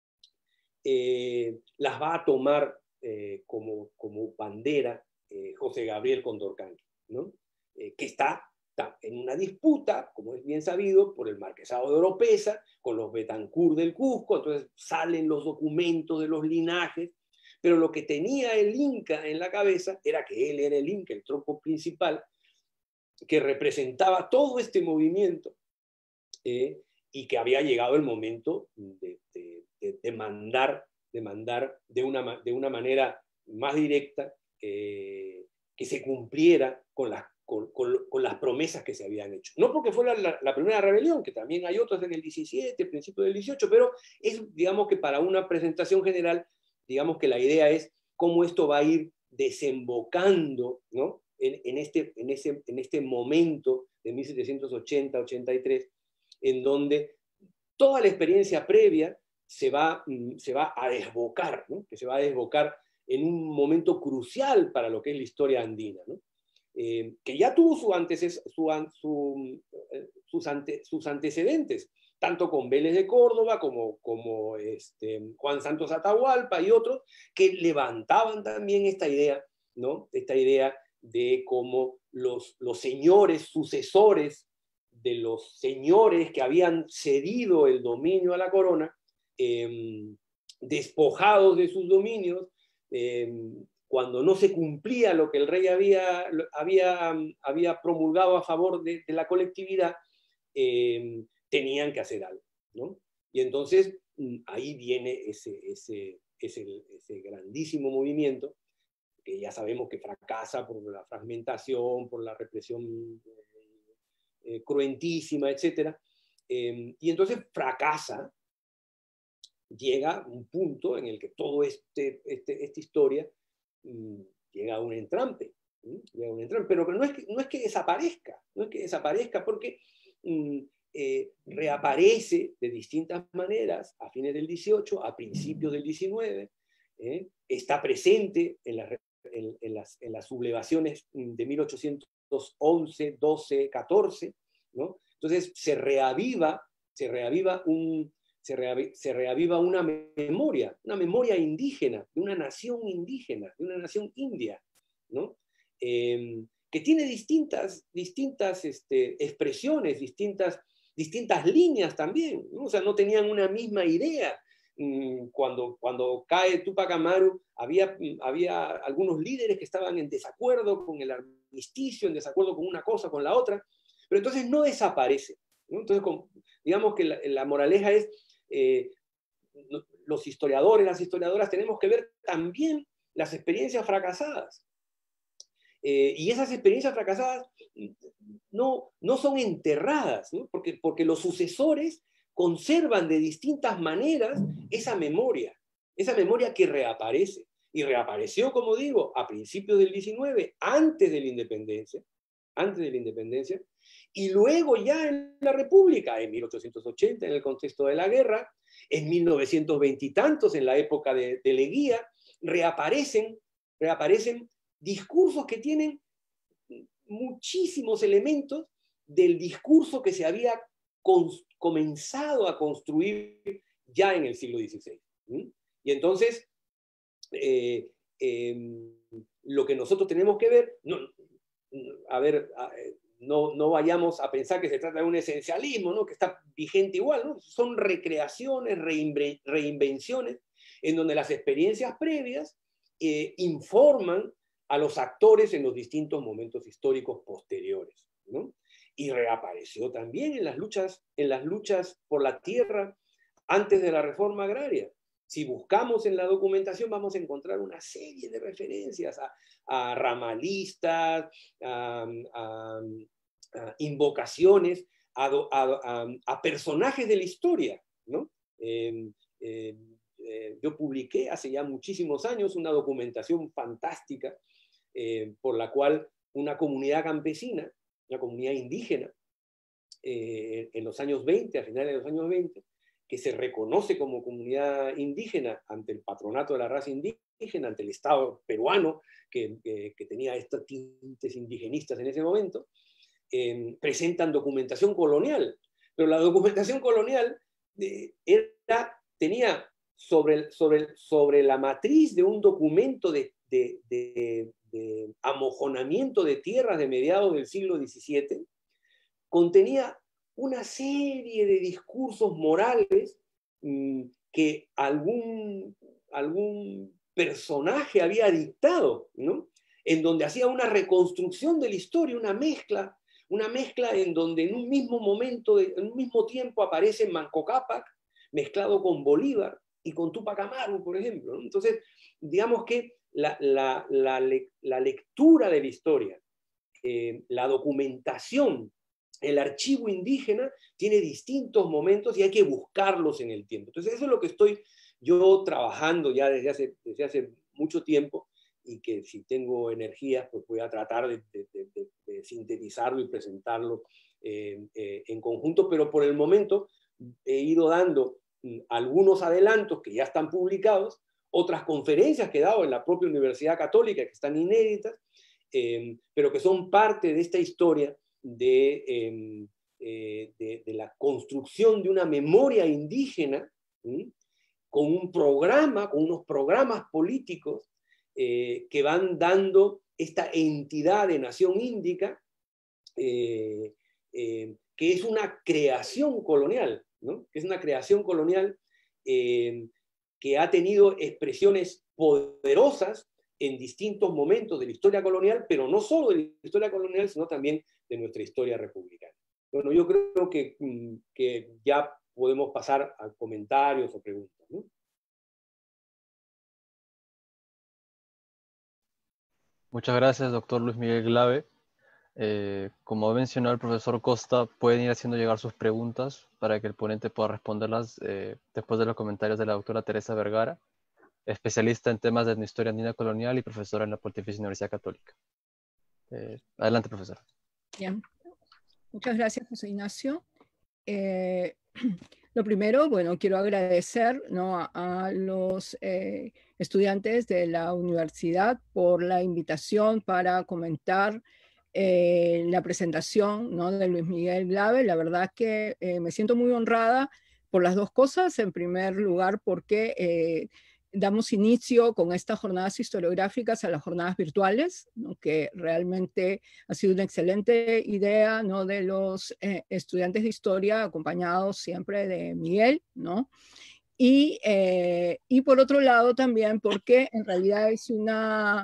las va a tomar como bandera José Gabriel Condorcanqui, ¿no? Que está en una disputa, como es bien sabido, por el marquesado de Oropesa, con los Betancur del Cusco. Entonces salen los documentos de los linajes, pero lo que tenía el Inca en la cabeza era que él era el Inca, el tronco principal, que representaba todo este movimiento, y que había llegado el momento de mandar de una manera más directa, que se cumpliera con las promesas que se habían hecho. No porque fuera la primera rebelión, que también hay otras en el 17, principio del 18, pero es, digamos, que para una presentación general, digamos que la idea es cómo esto va a ir desembocando, ¿no? en este momento de 1780-83, en donde toda la experiencia previa se va a desbocar, ¿no? Que se va a desbocar en un momento crucial para lo que es la historia andina, ¿no? Que ya tuvo sus antecedentes, tanto con Vélez de Córdoba como Juan Santos Atahualpa y otros, que levantaban también esta idea, ¿no? Esta idea de cómo los señores sucesores de los señores que habían cedido el dominio a la corona, despojados de sus dominios, cuando no se cumplía lo que el rey había promulgado a favor de la colectividad, tenían que hacer algo, ¿no? Y entonces ahí viene ese grandísimo movimiento, que ya sabemos que fracasa por la fragmentación, por la represión cruentísima, etc. Y entonces fracasa, llega un punto en el que todo esta historia llega a un entrampe, pero no es que desaparezca, porque reaparece de distintas maneras a fines del 18, a principios del 19, está presente en las sublevaciones de 1811, 12, 14, ¿no? Entonces se reaviva una memoria indígena, de una nación indígena, de una nación india, ¿no? Que tiene distintas expresiones, distintas líneas también, ¿no? O sea, no tenían una misma idea. Cuando cae Tupac Amaru, había algunos líderes que estaban en desacuerdo con el armisticio, en desacuerdo con una cosa, con la otra, pero entonces no desaparece, ¿no? Entonces, digamos que la moraleja es, los historiadores, las historiadoras, tenemos que ver también las experiencias fracasadas. Y esas experiencias fracasadas no son enterradas, ¿no? Porque los sucesores conservan de distintas maneras esa memoria que reaparece. Y reapareció, como digo, a principios del 19, antes de la independencia, y luego ya en la República, en 1880, en el contexto de la guerra, en 1920 y tantos, en la época de Leguía, reaparecen discursos que tienen muchísimos elementos del discurso que se había comenzado a construir ya en el siglo XVI. Y entonces, lo que nosotros tenemos que ver, no vayamos a pensar que se trata de un esencialismo, ¿no?, que está vigente igual, ¿no? Son recreaciones, reinvenciones, en donde las experiencias previas informan a los actores en los distintos momentos históricos posteriores, ¿no? Y reapareció también en las luchas por la tierra antes de la reforma agraria. Si buscamos en la documentación vamos a encontrar una serie de referencias a ramalistas, a invocaciones, a personajes de la historia, ¿no? Yo publiqué hace ya muchísimos años una documentación fantástica por la cual una comunidad campesina, una comunidad indígena, en los años 20, a finales de los años 20, que se reconoce como comunidad indígena ante el patronato de la raza indígena, ante el Estado peruano, que tenía estos tintes indigenistas en ese momento, presentan documentación colonial. Pero la documentación colonial tenía sobre la matriz de un documento de amojonamiento de tierras de mediados del siglo XVII, contenía una serie de discursos morales que algún personaje había dictado, ¿no? En donde hacía una reconstrucción de la historia, una mezcla en donde en un mismo momento, en un mismo tiempo aparece Manco Cápac mezclado con Bolívar y con Túpac Amaru, por ejemplo, ¿no? Entonces, digamos que la lectura de la historia, la documentación, el archivo indígena tiene distintos momentos y hay que buscarlos en el tiempo. Entonces, eso es lo que estoy yo trabajando ya desde hace mucho tiempo, y que si tengo energías, pues voy a tratar de sintetizarlo y presentarlo en conjunto, pero por el momento he ido dando algunos adelantos que ya están publicados, otras conferencias que he dado en la propia Universidad Católica que están inéditas, pero que son parte de esta historia de la construcción de una memoria indígena, con un programa, con unos programas políticos que van dando esta entidad de nación índica, que es una creación colonial, ¿no? Que es una creación colonial que ha tenido expresiones poderosas en distintos momentos de la historia colonial, pero no solo de la historia colonial, sino también de nuestra historia republicana. Bueno, yo creo que ya podemos pasar a comentarios o preguntas, ¿no? Muchas gracias, doctor Luis Miguel Glave. Como ha mencionado el profesor Costa, pueden ir haciendo llegar sus preguntas para que el ponente pueda responderlas después de los comentarios de la doctora Teresa Vergara, especialista en temas de historia andina colonial y profesora en la Pontificia Universidad Católica. Adelante, profesora. Bien. Muchas gracias, José Ignacio. Lo primero, bueno, quiero agradecer, ¿no?, a los estudiantes de la universidad por la invitación para comentar la presentación, ¿no?, de Luis Miguel Glave. La verdad que me siento muy honrada por las dos cosas. En primer lugar, porque damos inicio con estas jornadas historiográficas a las jornadas virtuales, ¿no?, que realmente ha sido una excelente idea, ¿no?, de los estudiantes de historia, acompañados siempre de Miguel, ¿no? Y por otro lado también porque en realidad es una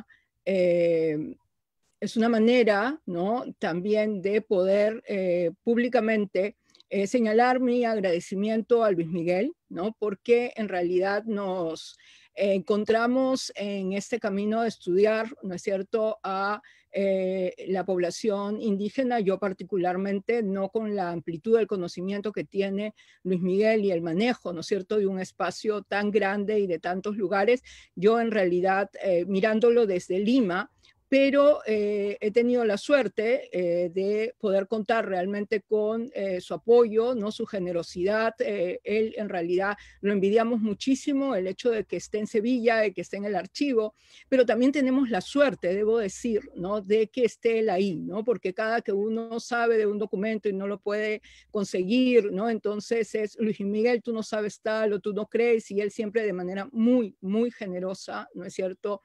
manera, ¿no?, también de poder públicamente señalar mi agradecimiento a Luis Miguel, ¿no?, porque en realidad nos encontramos en este camino de estudiar, ¿no es cierto?, a la población indígena, yo particularmente, no con la amplitud del conocimiento que tiene Luis Miguel y el manejo, ¿no es cierto?, de un espacio tan grande y de tantos lugares. Yo en realidad, mirándolo desde Lima, pero he tenido la suerte de poder contar realmente con su apoyo, ¿no? Su generosidad. Él en realidad lo envidiamos muchísimo, el hecho de que esté en Sevilla, de que esté en el archivo, pero también tenemos la suerte, debo decir, ¿no? De que esté él ahí, ¿no? Porque cada que uno sabe de un documento y no lo puede conseguir, ¿no? Entonces es, Luis Miguel, tú no sabes tal o tú no crees, y él siempre de manera muy, muy generosa, ¿no es cierto?,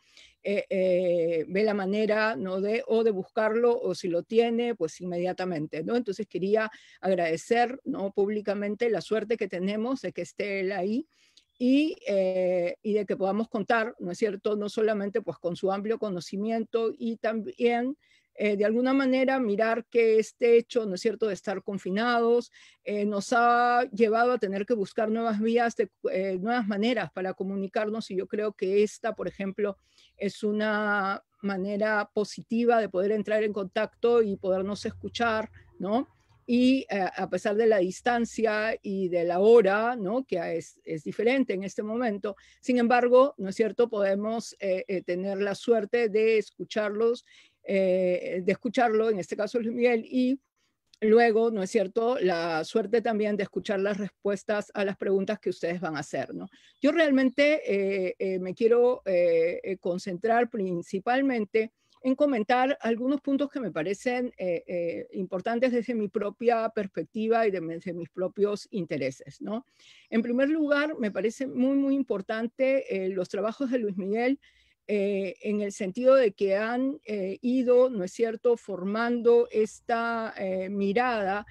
ve la manera, ¿no?, de buscarlo, o si lo tiene, pues inmediatamente, ¿no? Entonces quería agradecer, ¿no?, públicamente la suerte que tenemos de que esté él ahí y de que podamos contar, ¿no es cierto?, no solamente pues con su amplio conocimiento y también de alguna manera mirar que este hecho, ¿no es cierto?, de estar confinados nos ha llevado a tener que buscar nuevas vías, nuevas maneras para comunicarnos, y yo creo que esta, por ejemplo, es una manera positiva de poder entrar en contacto y podernos escuchar, ¿no? Y a pesar de la distancia y de la hora, ¿no?, que es diferente en este momento, sin embargo, ¿no es cierto?, podemos tener la suerte de escucharlos, de escucharlo, en este caso Luis Miguel, y luego, ¿no es cierto?, la suerte también de escuchar las respuestas a las preguntas que ustedes van a hacer, ¿no? Yo realmente me quiero concentrar principalmente en comentar algunos puntos que me parecen importantes desde mi propia perspectiva y desde mis propios intereses, ¿no? En primer lugar, me parece muy, muy importante los trabajos de Luis Miguel en el sentido de que han ido, ¿no es cierto?, formando esta mirada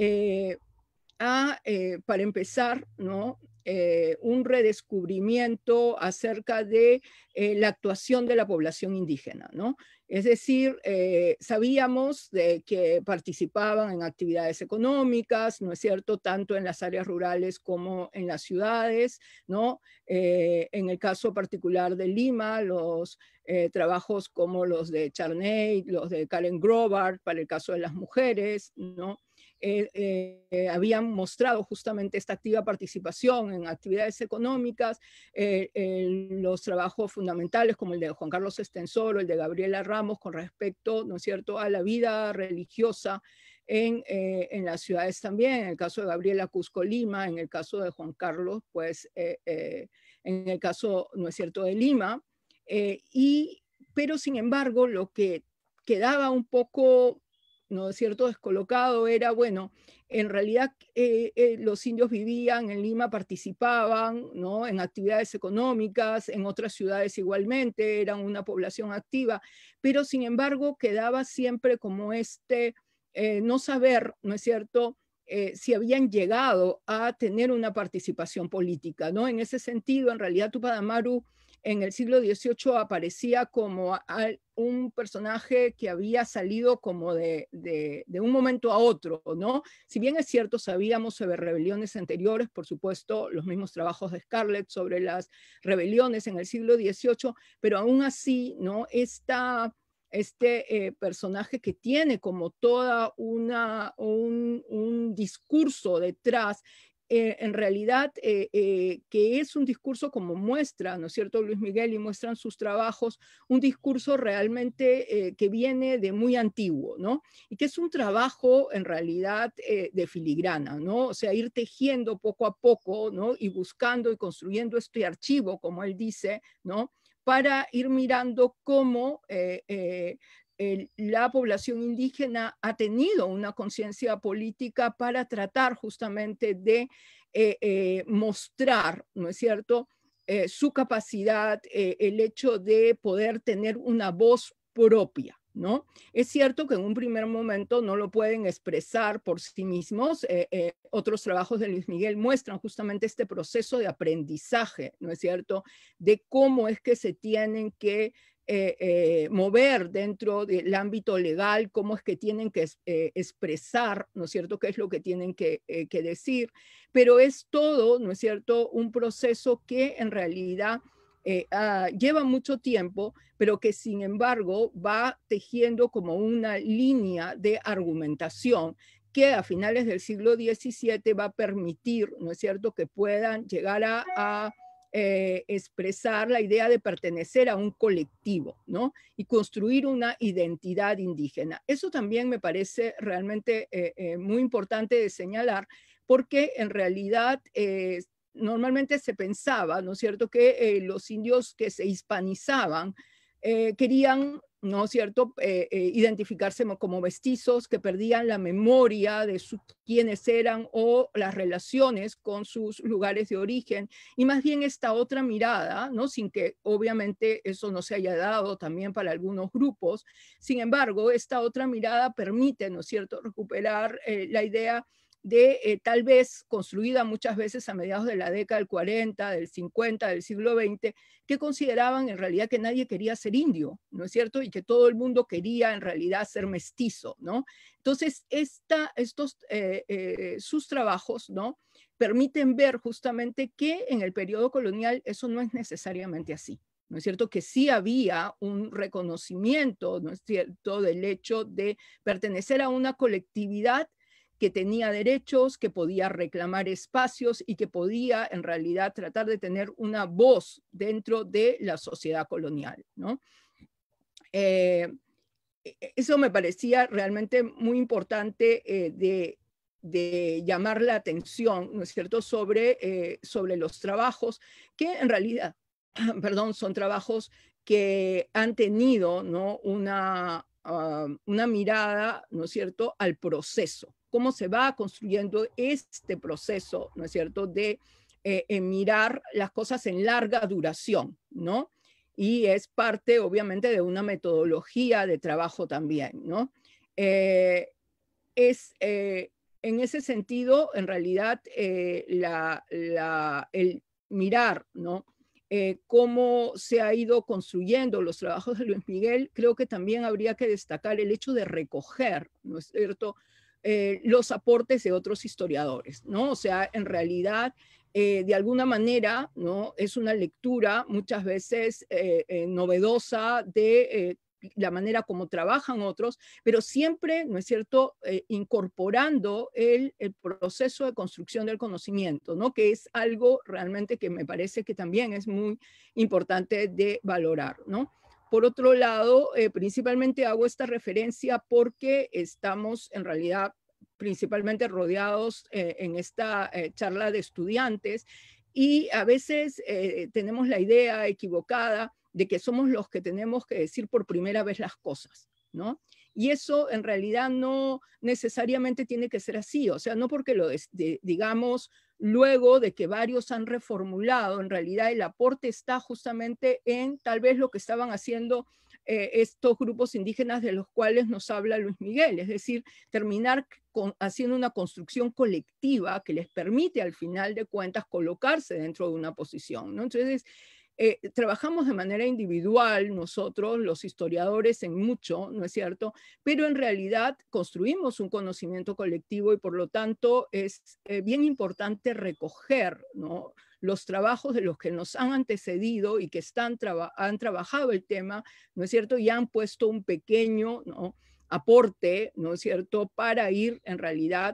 para empezar, ¿no?, un redescubrimiento acerca de la actuación de la población indígena, ¿no? Es decir, sabíamos de que participaban en actividades económicas, ¿no es cierto?, tanto en las áreas rurales como en las ciudades, ¿no? En el caso particular de Lima, los trabajos como los de Charney, los de Karen Grobart, para el caso de las mujeres, ¿no?, habían mostrado justamente esta activa participación en actividades económicas, los trabajos fundamentales como el de Juan Carlos Estensoro, el de Gabriela Ramos con respecto, ¿no es cierto?, a la vida religiosa en las ciudades también, en el caso de Gabriela Cusco Lima, en el caso de Juan Carlos, pues en el caso, ¿no es cierto?, de Lima, pero sin embargo lo que quedaba un poco, ¿no es cierto?, descolocado era, bueno, en realidad los indios vivían en Lima, participaban, ¿no?, en actividades económicas, en otras ciudades igualmente, eran una población activa, pero sin embargo quedaba siempre como no saber, ¿no es cierto?, si habían llegado a tener una participación política, ¿no? En ese sentido, en realidad Tupac Amaru en el siglo XVIII aparecía como un personaje que había salido como de un momento a otro, ¿no? Si bien es cierto, sabíamos sobre rebeliones anteriores, por supuesto, los mismos trabajos de Scarlett sobre las rebeliones en el siglo XVIII, pero aún así, ¿no?, personaje que tiene como toda un discurso detrás, en realidad que es un discurso como muestra, ¿no es cierto?, Luis Miguel, y muestran sus trabajos, un discurso realmente que viene de muy antiguo, ¿no? Y que es un trabajo en realidad de filigrana, ¿no? O sea, ir tejiendo poco a poco, ¿no?, y buscando y construyendo este archivo, como él dice, ¿no?, para ir mirando cómo la población indígena ha tenido una conciencia política para tratar justamente de mostrar, ¿no es cierto?, su capacidad, el hecho de poder tener una voz propia, ¿no? Es cierto que en un primer momento no lo pueden expresar por sí mismos. Otros trabajos de Luis Miguel muestran justamente este proceso de aprendizaje, ¿no es cierto?, de cómo es que se tienen que mover dentro del ámbito legal, cómo es que tienen que expresar, ¿no es cierto?, qué es lo que tienen que decir, pero es todo, ¿no es cierto?, un proceso que en realidad lleva mucho tiempo, pero que sin embargo va tejiendo como una línea de argumentación que a finales del siglo XVII va a permitir, ¿no es cierto?, que puedan llegar a expresar la idea de pertenecer a un colectivo, ¿no? Y construir una identidad indígena. Eso también me parece realmente muy importante de señalar, porque en realidad normalmente se pensaba, ¿no es cierto?, que los indios que se hispanizaban querían, ¿no es cierto?, identificarse como mestizos, que perdían la memoria de quiénes eran o las relaciones con sus lugares de origen, y más bien esta otra mirada, ¿no?, sin que obviamente eso no se haya dado también para algunos grupos. Sin embargo, esta otra mirada permite, ¿no es cierto?, recuperar la idea de tal vez construida muchas veces a mediados de la década del 40, del 50, del siglo XX, que consideraban en realidad que nadie quería ser indio, ¿no es cierto? Y que todo el mundo quería en realidad ser mestizo, ¿no? Entonces, sus trabajos, ¿no?, permiten ver justamente que en el periodo colonial eso no es necesariamente así. ¿No es cierto? Que sí había un reconocimiento, ¿no es cierto?, del hecho de pertenecer a una colectividad que tenía derechos, que podía reclamar espacios y que podía en realidad tratar de tener una voz dentro de la sociedad colonial, ¿no? Eso me parecía realmente muy importante de llamar la atención, ¿no es cierto?, sobre los trabajos que en realidad, perdón, son trabajos que han tenido, ¿no?, una mirada, ¿no es cierto?, al proceso, cómo se va construyendo este proceso, ¿no es cierto?, de mirar las cosas en larga duración, ¿no? Y es parte, obviamente, de una metodología de trabajo también, ¿no? Eh, en ese sentido, en realidad, el mirar, ¿no?, cómo se ha ido construyendo los trabajos de Luis Miguel, creo que también habría que destacar el hecho de recoger, ¿no es cierto?, los aportes de otros historiadores, ¿no? O sea, en realidad, de alguna manera, ¿no?, es una lectura muchas veces novedosa de la manera como trabajan otros, pero siempre, ¿no es cierto?, incorporando el proceso de construcción del conocimiento, ¿no?, que es algo realmente que me parece que también es muy importante de valorar, ¿no? Por otro lado, principalmente hago esta referencia porque estamos en realidad principalmente rodeados en esta charla de estudiantes, y a veces tenemos la idea equivocada de que somos los que tenemos que decir por primera vez las cosas, ¿no? Y eso en realidad no necesariamente tiene que ser así, o sea, no porque lo digamos luego de que varios han reformulado, en realidad el aporte está justamente en tal vez lo que estaban haciendo estos grupos indígenas de los cuales nos habla Luis Miguel, es decir, terminar haciendo una construcción colectiva que les permite al final de cuentas colocarse dentro de una posición, ¿no? Entonces, trabajamos de manera individual nosotros, los historiadores, en mucho, ¿no es cierto? Pero en realidad construimos un conocimiento colectivo y por lo tanto es bien importante recoger, ¿no?, los trabajos de los que nos han antecedido y que han trabajado el tema, ¿no es cierto?, y han puesto un pequeño, ¿no?, aporte, ¿no es cierto?, para ir en realidad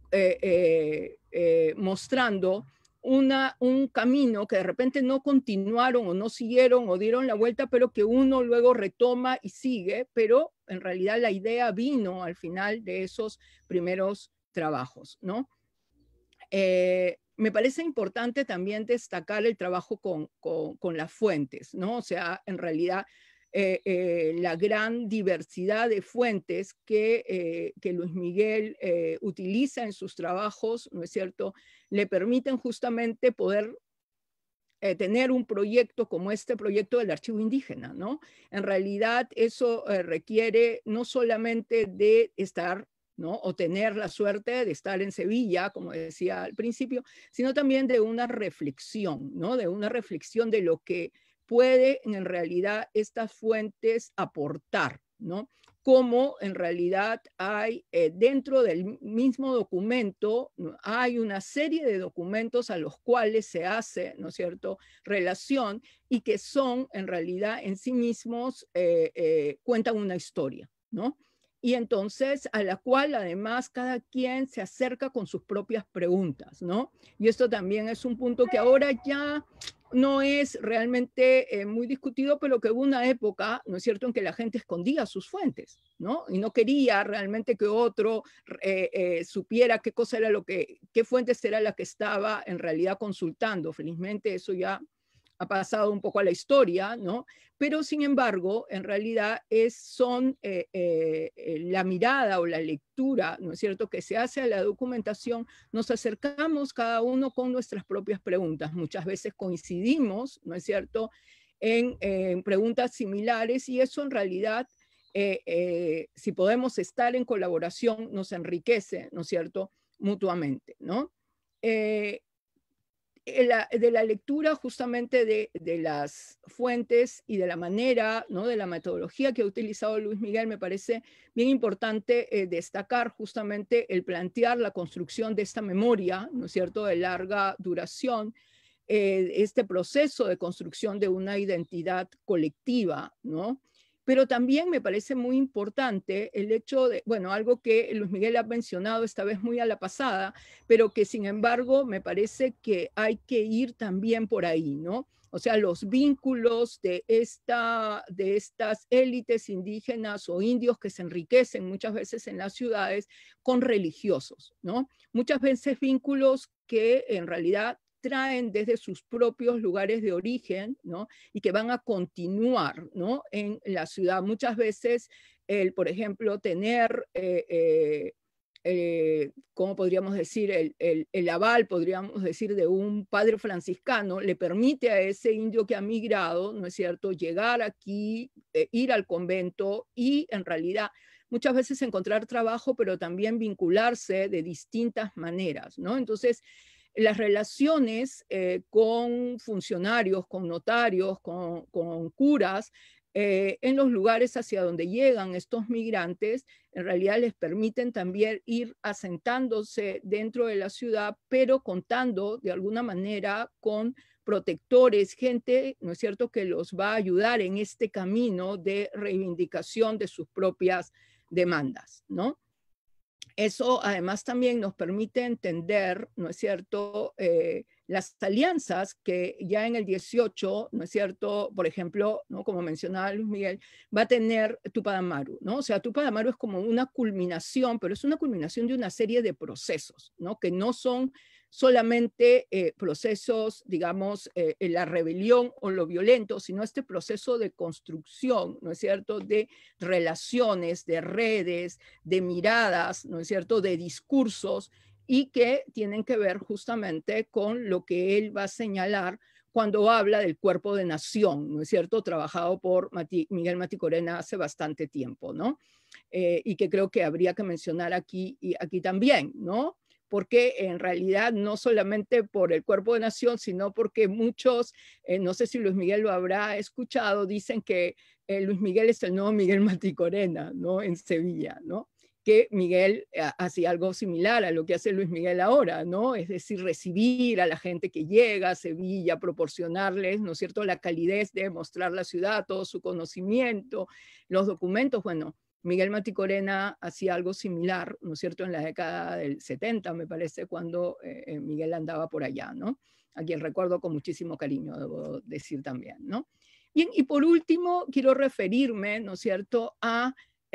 mostrando un camino que de repente no continuaron o no siguieron o dieron la vuelta, pero que uno luego retoma y sigue, pero en realidad la idea vino al final de esos primeros trabajos, ¿no? Me parece importante también destacar el trabajo con las fuentes, ¿no? O sea, en realidad la gran diversidad de fuentes que Luis Miguel utiliza en sus trabajos, ¿no es cierto?, le permiten justamente poder tener un proyecto como este proyecto del archivo indígena, ¿no? En realidad eso requiere no solamente de estar, ¿no?, o tener la suerte de estar en Sevilla, como decía al principio, sino también de una reflexión, ¿no?, de una reflexión de lo que pueden en realidad estas fuentes aportar, ¿no? cómo en realidad hay dentro del mismo documento, hay una serie de documentos a los cuales se hace, ¿no es cierto?, relación y que son en realidad en sí mismos, cuentan una historia, ¿no? Y entonces a la cual además cada quien se acerca con sus propias preguntas, ¿no? Y esto también es un punto que ahora ya no es realmente muy discutido, pero que hubo una época, ¿no es cierto?, en que la gente escondía sus fuentes, ¿no? Y no quería realmente que otro supiera qué cosa era qué fuentes era la que estaba en realidad consultando. Felizmente eso ya ha pasado un poco a la historia, ¿no? Pero sin embargo, en realidad son la mirada o la lectura, ¿no es cierto?, que se hace a la documentación, nos acercamos cada uno con nuestras propias preguntas. Muchas veces coincidimos, ¿no es cierto?, en preguntas similares y eso en realidad, si podemos estar en colaboración, nos enriquece, ¿no es cierto?, mutuamente, ¿no? De la lectura justamente de las fuentes y de la manera, ¿no?, de la metodología que ha utilizado Luis Miguel, me parece bien importante destacar justamente el plantear la construcción de esta memoria, ¿no es cierto?, de larga duración, este proceso de construcción de una identidad colectiva, ¿no? Pero también me parece muy importante el hecho de, bueno, algo que Luis Miguel ha mencionado esta vez muy a la pasada, pero que sin embargo me parece que hay que ir también por ahí, ¿no? O sea, los vínculos de estas élites indígenas o indios que se enriquecen muchas veces en las ciudades con religiosos, ¿no? Muchas veces vínculos que en realidad traen desde sus propios lugares de origen, ¿no? Y que van a continuar, ¿no?, en la ciudad. Muchas veces, por ejemplo, tener, ¿cómo podríamos decir? El aval, podríamos decir, de un padre franciscano, le permite a ese indio que ha migrado, ¿no es cierto?, llegar aquí, ir al convento y en realidad muchas veces encontrar trabajo, pero también vincularse de distintas maneras, ¿no? Entonces, las relaciones con funcionarios, con notarios, con curas, en los lugares hacia donde llegan estos migrantes, en realidad les permiten también ir asentándose dentro de la ciudad, pero contando de alguna manera con protectores, gente, ¿no es cierto?, que los va a ayudar en este camino de reivindicación de sus propias demandas, ¿no? Eso además también nos permite entender, ¿no es cierto?, las alianzas que ya en el 18, ¿no es cierto?, por ejemplo, ¿no?, como mencionaba Luis Miguel, va a tener Túpac Amaru, ¿no? O sea, Túpac Amaru es como una culminación, pero es una culminación de una serie de procesos, ¿no?, que no son solamente procesos, digamos, la rebelión o lo violento, sino este proceso de construcción, ¿no es cierto?, de relaciones, de redes, de miradas, ¿no es cierto?, de discursos, y que tienen que ver justamente con lo que él va a señalar cuando habla del cuerpo de nación, ¿no es cierto?, trabajado por Miguel Maticorena hace bastante tiempo, ¿no? Y que creo que habría que mencionar aquí también, ¿no? Porque en realidad no solamente por el cuerpo de nación, sino porque muchos, no sé si Luis Miguel lo habrá escuchado, dicen que Luis Miguel es el nuevo Miguel Maticorena, ¿no?, en Sevilla, ¿no? Que Miguel hacía algo similar a lo que hace Luis Miguel ahora, ¿no? Es decir, recibir a la gente que llega a Sevilla, proporcionarles, ¿no es cierto?, la calidez de mostrar la ciudad, todo su conocimiento, los documentos. Bueno, Miguel Maticorena hacía algo similar, ¿no es cierto?, en la década del 70, me parece, cuando Miguel andaba por allá, ¿no? A quien recuerdo con muchísimo cariño, debo decir también, ¿no? Bien, y por último, quiero referirme, ¿no es cierto?, a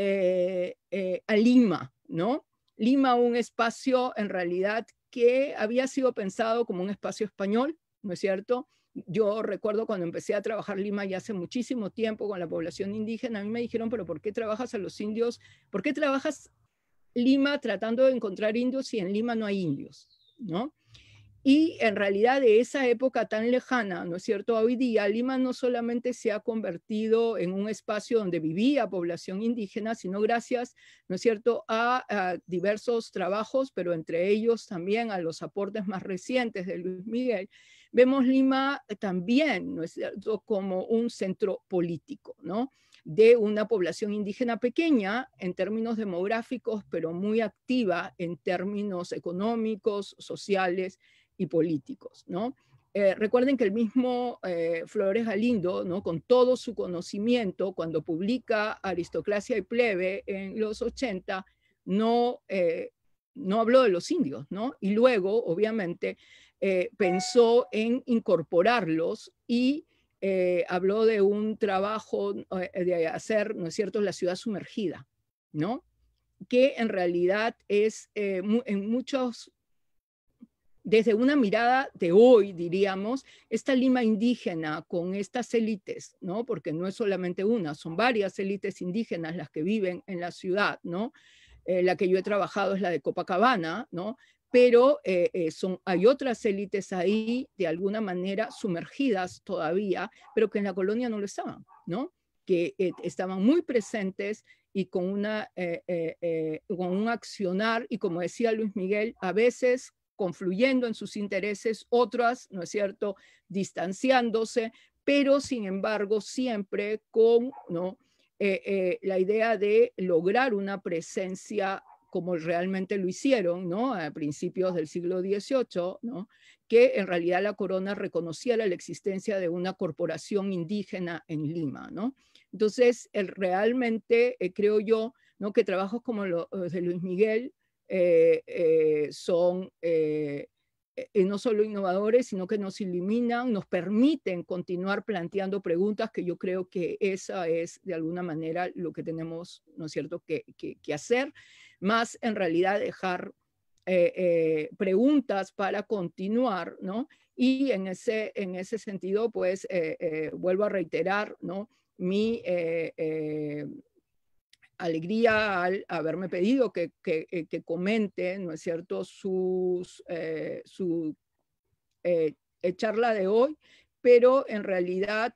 Lima, ¿no? Lima, un espacio en realidad que había sido pensado como un espacio español, ¿no es cierto? Yo recuerdo cuando empecé a trabajar Lima ya hace muchísimo tiempo con la población indígena, a mí me dijeron, pero ¿por qué trabajas a los indios? ¿Por qué trabajas Lima tratando de encontrar indios si en Lima no hay indios? ¿No? Y en realidad de esa época tan lejana, ¿no es cierto?, hoy día Lima no solamente se ha convertido en un espacio donde vivía población indígena, sino gracias, ¿no es cierto?, a diversos trabajos, pero entre ellos también a los aportes más recientes de Luis Miguel, vemos Lima también, ¿no es cierto?, como un centro político, ¿no? de una población indígena pequeña en términos demográficos, pero muy activa en términos económicos, sociales y políticos, ¿no? Recuerden que el mismo Flores Galindo, ¿no? Con todo su conocimiento, cuando publica Aristocracia y Plebe en los 80, no habló de los indios, ¿no? Y luego, obviamente, pensó en incorporarlos y habló de un trabajo de hacer, ¿no es cierto?, la ciudad sumergida, ¿no? Que en realidad es en muchos, desde una mirada de hoy, diríamos, esta Lima indígena con estas élites, ¿no? Porque no es solamente una, son varias élites indígenas las que viven en la ciudad, ¿no? La que yo he trabajado es la de Copacabana, ¿no? Pero hay otras élites ahí, de alguna manera, sumergidas todavía, pero que en la colonia no lo estaban, ¿no? Que estaban muy presentes y con un accionar, y como decía Luis Miguel, a veces confluyendo en sus intereses, otras, ¿no es cierto?, distanciándose, pero sin embargo siempre con, ¿no?, la idea de lograr una presencia como realmente lo hicieron, ¿no?, a principios del siglo XVIII, ¿no?, que en realidad la corona reconociera la existencia de una corporación indígena en Lima, ¿no? Entonces, realmente creo yo, ¿no?, que trabajos como los de Luis Miguel son no solo innovadores, sino que nos iluminan, nos permiten continuar planteando preguntas, que yo creo que esa es de alguna manera lo que tenemos, ¿no es cierto?, que hacer, más en realidad dejar preguntas para continuar, ¿no? Y en ese sentido, pues, vuelvo a reiterar, ¿no?, mi alegría al haberme pedido que comente, ¿no es cierto?, su charla de hoy, pero en realidad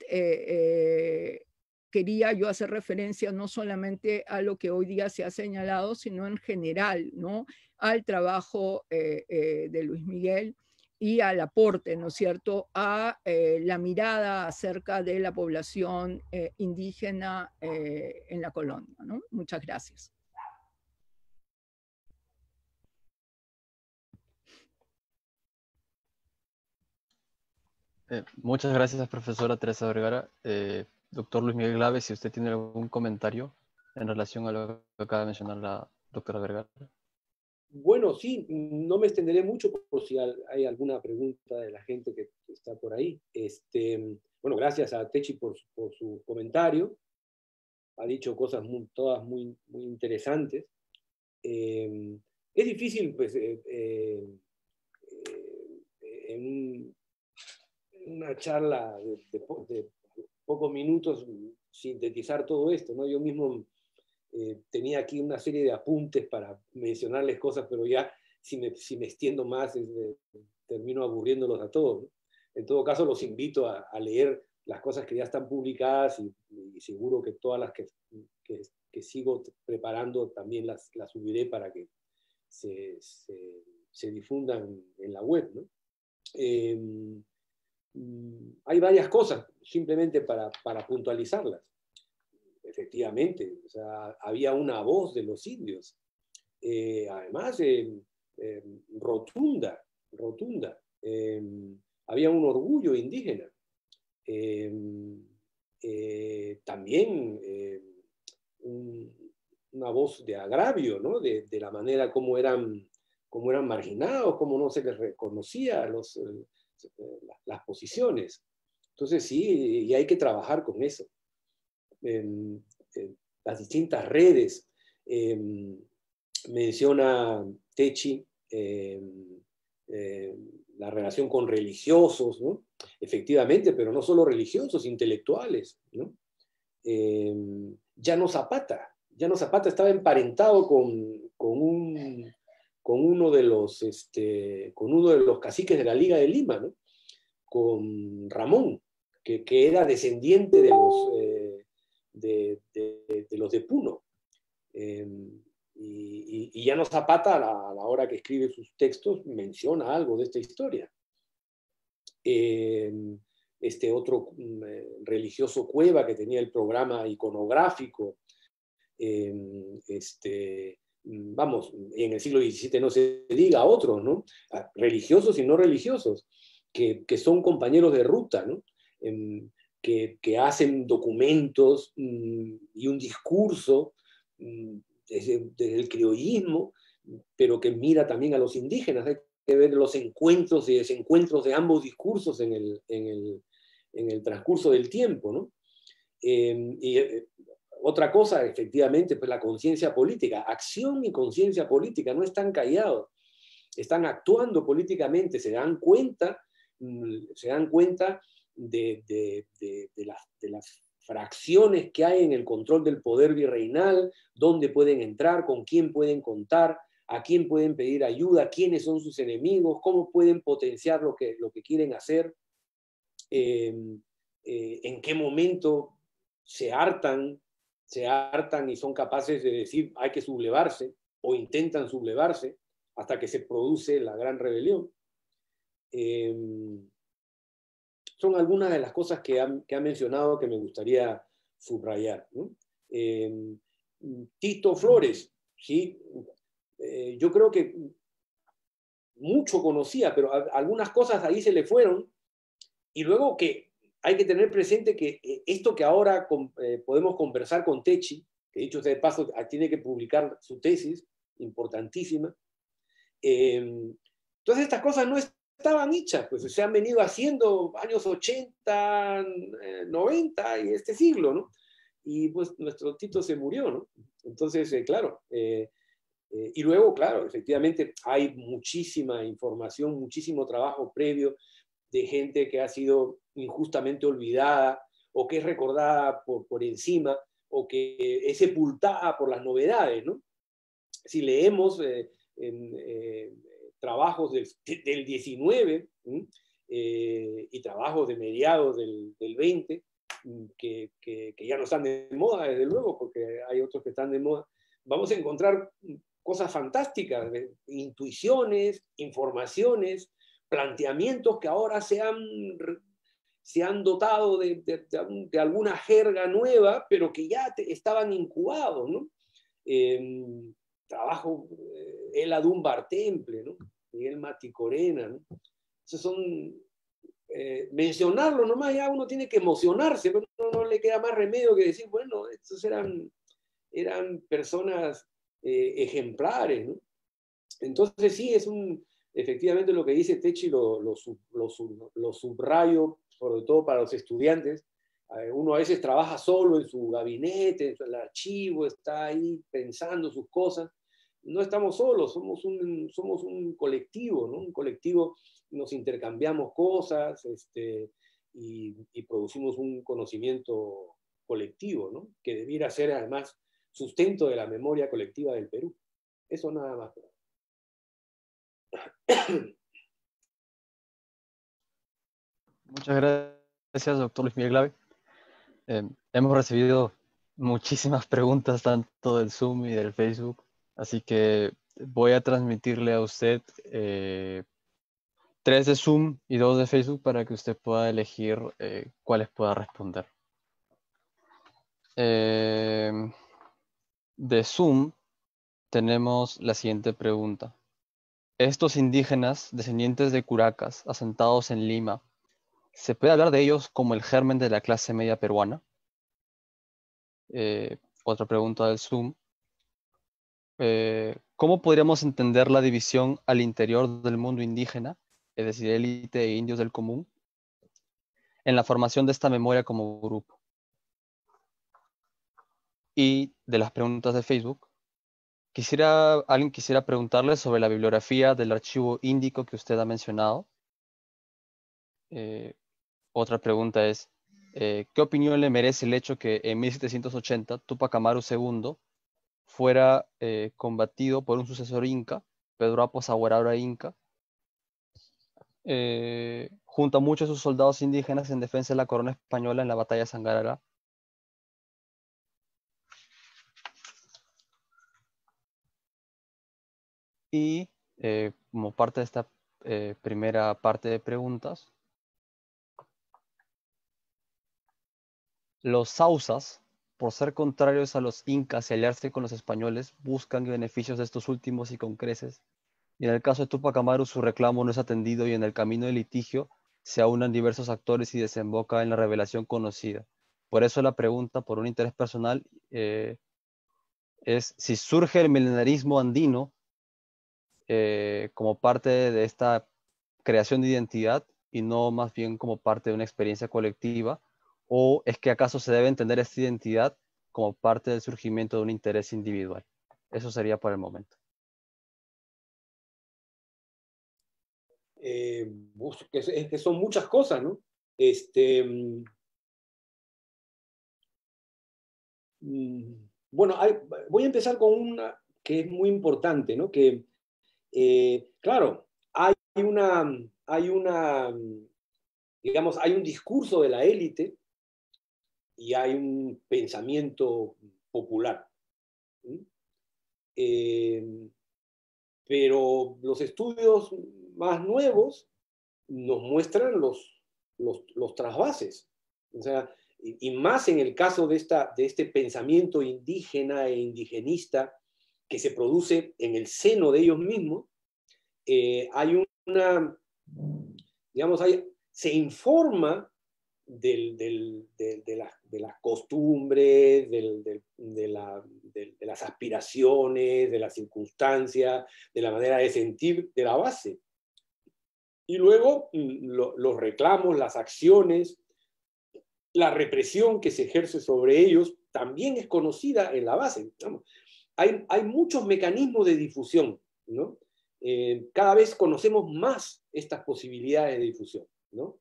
quería yo hacer referencia no solamente a lo que hoy día se ha señalado, sino en general, ¿no?, al trabajo de Luis Miguel y al aporte, ¿no es cierto?, a la mirada acerca de la población indígena en la colonia, ¿no? Muchas gracias. Muchas gracias, profesora Teresa Vergara. Doctor Luis Miguel Glave, si usted tiene algún comentario en relación a lo que acaba de mencionar la doctora Vergara. Bueno, sí, no me extenderé mucho por si hay alguna pregunta de la gente que está por ahí. Bueno, gracias a Techi por su comentario. Ha dicho cosas todas muy, muy interesantes. Es difícil, pues, en una charla de pocos minutos sintetizar todo esto, ¿no? Yo mismo tenía aquí una serie de apuntes para mencionarles cosas, pero ya si me extiendo más, termino aburriéndolos a todos, ¿no? En todo caso, los invito a leer las cosas que ya están publicadas y seguro que todas las que sigo preparando también las subiré para que se difundan en la web, ¿no? Hay varias cosas, simplemente para puntualizarlas. Efectivamente, o sea, había una voz de los indios, además rotunda. Había un orgullo indígena. También una voz de agravio, ¿no?, de la manera como eran marginados, como no se les reconocía las posiciones. Entonces sí, y hay que trabajar con eso. Las distintas redes, menciona Techi, la relación con religiosos, ¿no? Efectivamente, pero no solo religiosos, intelectuales, ¿no? Llano Zapata estaba emparentado con uno de los caciques de la Liga de Lima, ¿no?, con Ramón, que era descendiente de los de Puno. Y Llano Zapata, a la hora que escribe sus textos, menciona algo de esta historia. este otro religioso Cueva que tenía el programa iconográfico. Vamos, en el siglo XVII no se diga otros, ¿no? Religiosos y no religiosos, que son compañeros de ruta, ¿no? Que hacen documentos y un discurso desde el criollismo, pero que mira también a los indígenas. Hay que ver los encuentros y desencuentros de ambos discursos en el transcurso del tiempo, ¿no? Otra cosa, efectivamente, pues la conciencia política. Acción y conciencia política no están callados, están actuando políticamente, se dan cuenta de las fracciones que hay en el control del poder virreinal, dónde pueden entrar, con quién pueden contar, a quién pueden pedir ayuda, quiénes son sus enemigos, cómo pueden potenciar lo que quieren hacer, en qué momento se hartan y son capaces de decir hay que sublevarse o intentan sublevarse hasta que se produce la gran rebelión. Son algunas de las cosas que ha mencionado que me gustaría subrayar, ¿no? Tito Flores, ¿sí? Yo creo que mucho conocía, pero algunas cosas ahí se le fueron, y luego que hay que tener presente que esto que ahora podemos conversar con Techi, que dicho sea de paso, tiene que publicar su tesis, importantísima. Todas estas cosas no estaban hechas, pues se han venido haciendo años 80, 90 y este siglo, ¿no? Y pues nuestro Tito se murió, ¿no? Entonces, claro, y luego, claro, efectivamente hay muchísima información, muchísimo trabajo previo de gente que ha sido injustamente olvidada o que es recordada por encima o que es sepultada por las novedades, ¿no? Si leemos trabajos del 19 y trabajos de mediados del 20, que ya no están de moda, desde luego, porque hay otros que están de moda, vamos a encontrar cosas fantásticas, intuiciones, informaciones, planteamientos que ahora se han dotado de alguna jerga nueva, pero que ya estaban incubados, ¿no? Trabajo, Ela Dunbar Temple, ¿no? Miguel Maticorena, ¿no? Esos son, mencionarlo nomás ya uno tiene que emocionarse, pero no le queda más remedio que decir, bueno, estos eran personas ejemplares, ¿no? Entonces sí, efectivamente lo que dice Techi lo subrayo, sobre todo para los estudiantes. Uno a veces trabaja solo en su gabinete, en el archivo, está ahí pensando sus cosas. No estamos solos, somos un colectivo, ¿no? Un colectivo, nos intercambiamos cosas y producimos un conocimiento colectivo, ¿no? Que debiera ser además sustento de la memoria colectiva del Perú. Eso nada más. Muchas gracias, doctor Luis Miguel Glave. Hemos recibido muchísimas preguntas, tanto del Zoom y del Facebook, así que voy a transmitirle a usted 3 de Zoom y 2 de Facebook para que usted pueda elegir cuáles pueda responder. De Zoom tenemos la siguiente pregunta. Estos indígenas, descendientes de curacas, asentados en Lima, ¿se puede hablar de ellos como el germen de la clase media peruana? Otra pregunta del Zoom. ¿Cómo podríamos entender la división al interior del mundo indígena, es decir, élite e indios del común, en la formación de esta memoria como grupo? Y de las preguntas de Facebook, alguien quisiera preguntarle sobre la bibliografía del archivo índico que usted ha mencionado. Otra pregunta es, ¿qué opinión le merece el hecho que en 1780 Túpac Amaru II fuera combatido por un sucesor inca, Pedro Apo Saguaraura Inca, junto a muchos de sus soldados indígenas en defensa de la corona española en la batalla de Sangarara? Y como parte de esta primera parte de preguntas, Los sausas, por ser contrarios a los incas y aliarse con los españoles, buscan beneficios de estos últimos y con creces. Y en el caso de Túpac Amaru, su reclamo no es atendido y en el camino del litigio se aunan diversos actores y desemboca en la revelación conocida. Por eso la pregunta, por un interés personal, es si surge el milenarismo andino como parte de esta creación de identidad y no más bien como parte de una experiencia colectiva, o es que acaso se debe entender esta identidad como parte del surgimiento de un interés individual. Eso sería por el momento. Es que son muchas cosas, ¿no? Bueno, voy a empezar con una que es muy importante, ¿no? Que, claro, hay una, digamos, hay un discurso de la élite y hay un pensamiento popular. Pero los estudios más nuevos nos muestran los trasvases. O sea, y más en el caso de este pensamiento indígena e indigenista que se produce en el seno de ellos mismos, hay digamos, se informa de las costumbres, de las aspiraciones, de las circunstancias, de la manera de sentir de la base. Y luego los reclamos, las acciones, la represión que se ejerce sobre ellos también es conocida en la base. Hay muchos mecanismos de difusión, ¿no? Cada vez conocemos más estas posibilidades de difusión, ¿no?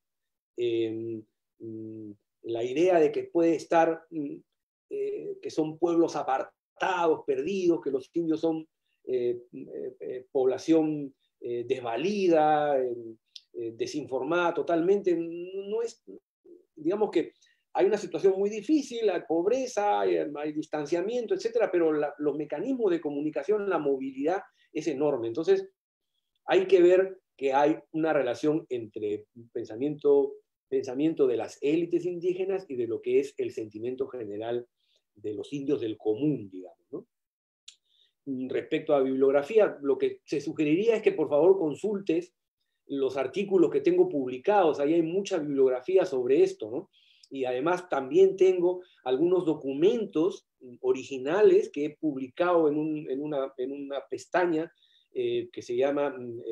La idea de que puede estar, que son pueblos apartados, perdidos, que los indios son población desvalida, desinformada totalmente, no es, digamos que hay una situación muy difícil, hay pobreza, hay distanciamiento, etcétera, pero los mecanismos de comunicación, la movilidad es enorme. Entonces, hay que ver que hay una relación entre pensamiento de las élites indígenas y de lo que es el sentimiento general de los indios del común, digamos, ¿no? Respecto a bibliografía, lo que se sugeriría es que por favor consultes los artículos que tengo publicados, ahí hay mucha bibliografía sobre esto, ¿no? Y además también tengo algunos documentos originales que he publicado en una pestaña que se llama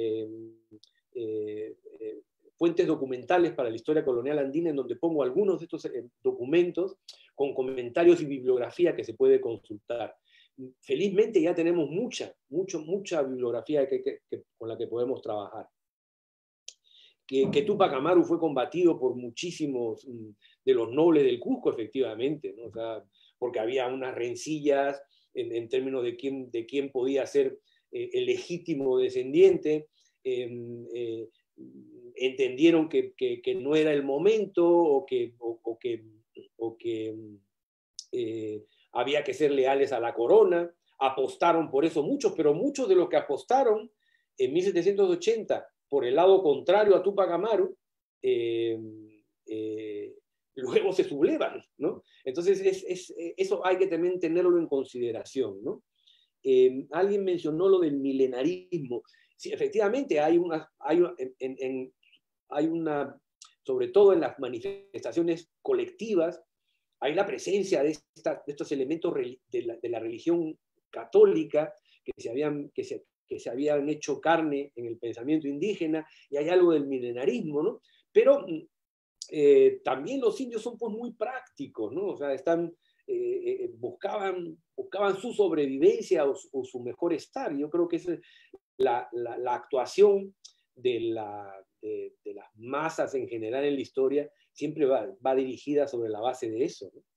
Fuentes documentales para la historia colonial andina, en donde pongo algunos de estos documentos con comentarios y bibliografía que se puede consultar. Felizmente ya tenemos mucha bibliografía con la que podemos trabajar. Que Túpac Amaru fue combatido por muchísimos de los nobles del Cusco, efectivamente, ¿no? O sea, porque había unas rencillas en términos de quién podía ser el legítimo descendiente. Entendieron que no era el momento o que había que ser leales a la corona. Apostaron por eso muchos, pero muchos de los que apostaron en 1780 por el lado contrario a Túpac Amaru, luego se sublevan, ¿no? Entonces, eso hay que también tenerlo en consideración, ¿no? Alguien mencionó lo del milenarismo. Sí, efectivamente, hay una, sobre todo en las manifestaciones colectivas, hay la presencia de estos elementos de la religión católica que se habían hecho carne en el pensamiento indígena, y hay algo del milenarismo, ¿no? Pero también los indios son pues muy prácticos, ¿no? O sea, buscaban su sobrevivencia o su mejor estar. Yo creo que esa es la actuación de las masas en general en la historia siempre va dirigida sobre la base de eso, ¿no?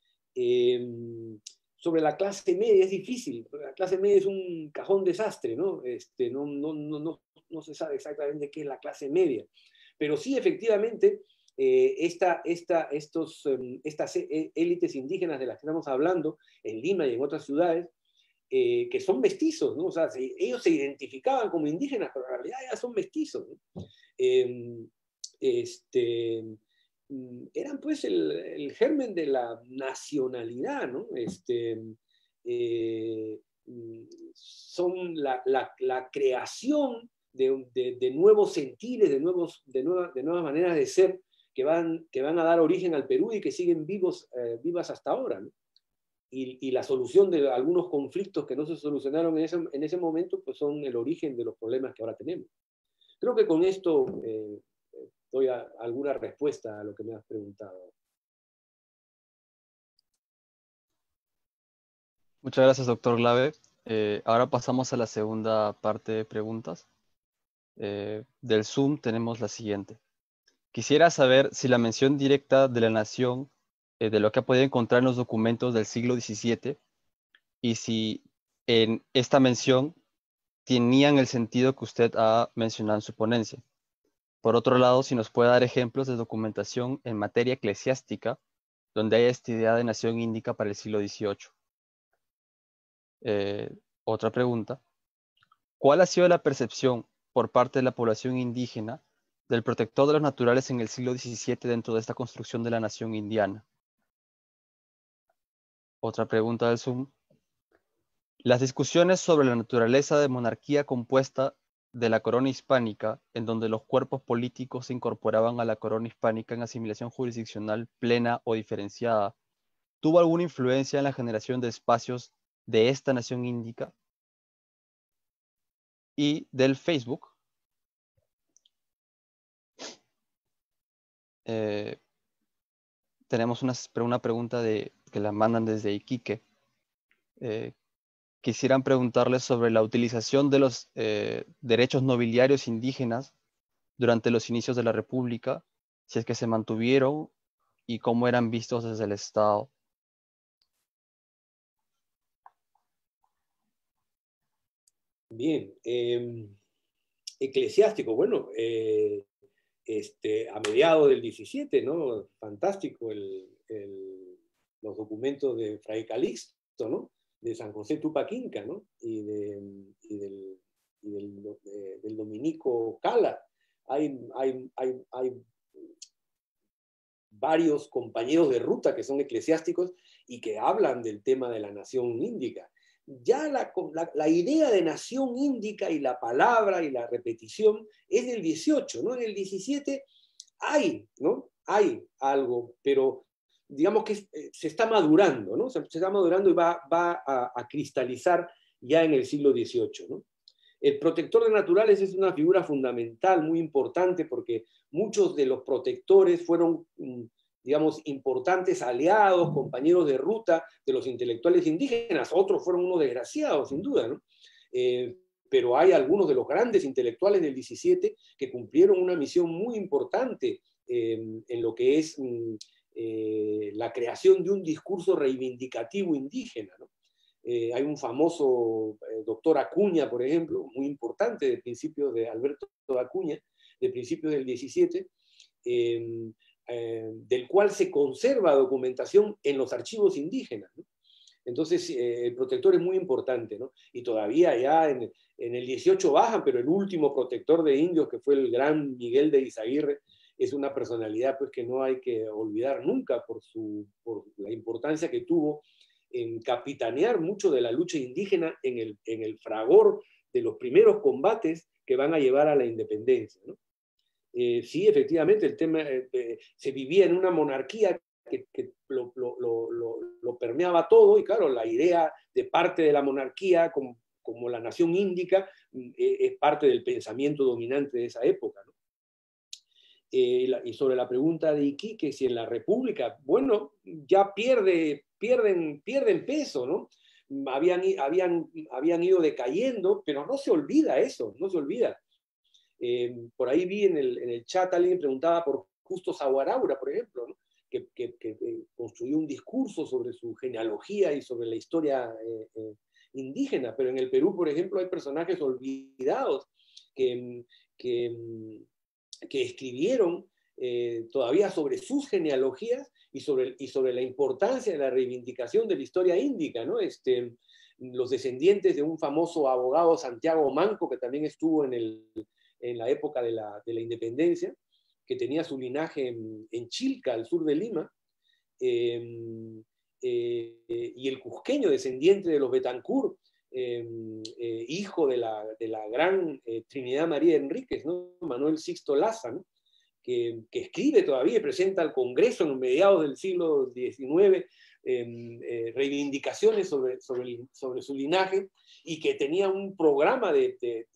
Sobre la clase media es difícil, la clase media es un cajón desastre, ¿no? No se sabe exactamente qué es la clase media, pero sí efectivamente estas élites indígenas de las que estamos hablando en Lima y en otras ciudades, que son mestizos, ¿no? O sea, ellos se identificaban como indígenas, pero en realidad ya son mestizos, ¿no? eran pues el germen de la nacionalidad, ¿no? Son la creación de nuevos sentires, de nuevas maneras de ser que van a dar origen al Perú y que siguen vivas hasta ahora, ¿no? Y la solución de algunos conflictos que no se solucionaron en ese momento, pues son el origen de los problemas que ahora tenemos. Creo que con esto doy alguna respuesta a lo que me has preguntado. Muchas gracias, doctor Glave. Ahora pasamos a la segunda parte de preguntas. Del Zoom tenemos la siguiente. Quisiera saber si la mención directa de la nación, de lo que ha podido encontrar en los documentos del siglo XVII, y si en esta mención tenían el sentido que usted ha mencionado en su ponencia. Por otro lado, si nos puede dar ejemplos de documentación en materia eclesiástica donde haya esta idea de nación índica para el siglo XVIII. Otra pregunta. ¿Cuál ha sido la percepción por parte de la población indígena del protector de los naturales en el siglo XVII dentro de esta construcción de la nación indiana? Otra pregunta del Zoom. Las discusiones sobre la naturaleza de monarquía compuesta de la corona hispánica, en donde los cuerpos políticos se incorporaban a la corona hispánica en asimilación jurisdiccional plena o diferenciada, ¿tuvo alguna influencia en la generación de espacios de esta nación índica? Y del Facebook, tenemos una pregunta que la mandan desde Iquique. Quisieran preguntarles sobre la utilización de los derechos nobiliarios indígenas durante los inicios de la República, si es que se mantuvieron y cómo eran vistos desde el Estado. Bien, eclesiástico, bueno, a mediados del 17, ¿no? Fantástico los documentos de Fray Calixto, ¿no? De San José Tupac Inca, ¿no? Y del dominico Cala. Hay varios compañeros de ruta que son eclesiásticos y que hablan del tema de la nación índica. Ya la idea de nación índica y la palabra y la repetición es del 18, ¿no? En el 17 hay, ¿no? Hay algo, pero digamos que se está madurando, ¿no? Se está madurando y va a cristalizar ya en el siglo XVIII, ¿no? El protector de naturales es una figura fundamental, muy importante, porque muchos de los protectores fueron, digamos, importantes aliados, compañeros de ruta de los intelectuales indígenas. Otros fueron unos desgraciados, sin duda, ¿no? Pero hay algunos de los grandes intelectuales del 17 que cumplieron una misión muy importante en lo que es la creación de un discurso reivindicativo indígena, ¿no? Hay un famoso doctor Acuña, por ejemplo, muy importante de principios de Alberto Acuña, de principios del 17, del cual se conserva documentación en los archivos indígenas, ¿no? Entonces, el protector es muy importante, ¿no? Y todavía ya en el 18 bajan, pero el último protector de indios, que fue el gran Miguel de Izaguirre, es una personalidad pues, que no hay que olvidar nunca por la importancia que tuvo en capitanear mucho de la lucha indígena en el fragor de los primeros combates que van a llevar a la independencia, ¿no? Sí, efectivamente, el tema se vivía en una monarquía que lo permeaba todo, y claro, la idea de parte de la monarquía como la nación índica es parte del pensamiento dominante de esa época, ¿no? Y sobre la pregunta de Iquique, si en la República, bueno, ya pierden peso, ¿no? Habían ido decayendo, pero no se olvida eso, no se olvida. Por ahí vi en el chat, alguien preguntaba por Justo Sahuaraura, por ejemplo, ¿no? que construyó un discurso sobre su genealogía y sobre la historia indígena, pero en el Perú, por ejemplo, hay personajes olvidados que escribieron todavía sobre sus genealogías y sobre la importancia de la reivindicación de la historia índica, ¿no? Los descendientes de un famoso abogado, Santiago Manco, que también estuvo en la época de la independencia, que tenía su linaje en Chilca, al sur de Lima, y el cusqueño descendiente de los Betancourt, hijo de la gran Trinidad María Enríquez, ¿no? Manuel Sixto Laza, ¿no? que escribe todavía y presenta al Congreso en mediados del siglo XIX reivindicaciones sobre su linaje, y que tenía un programa de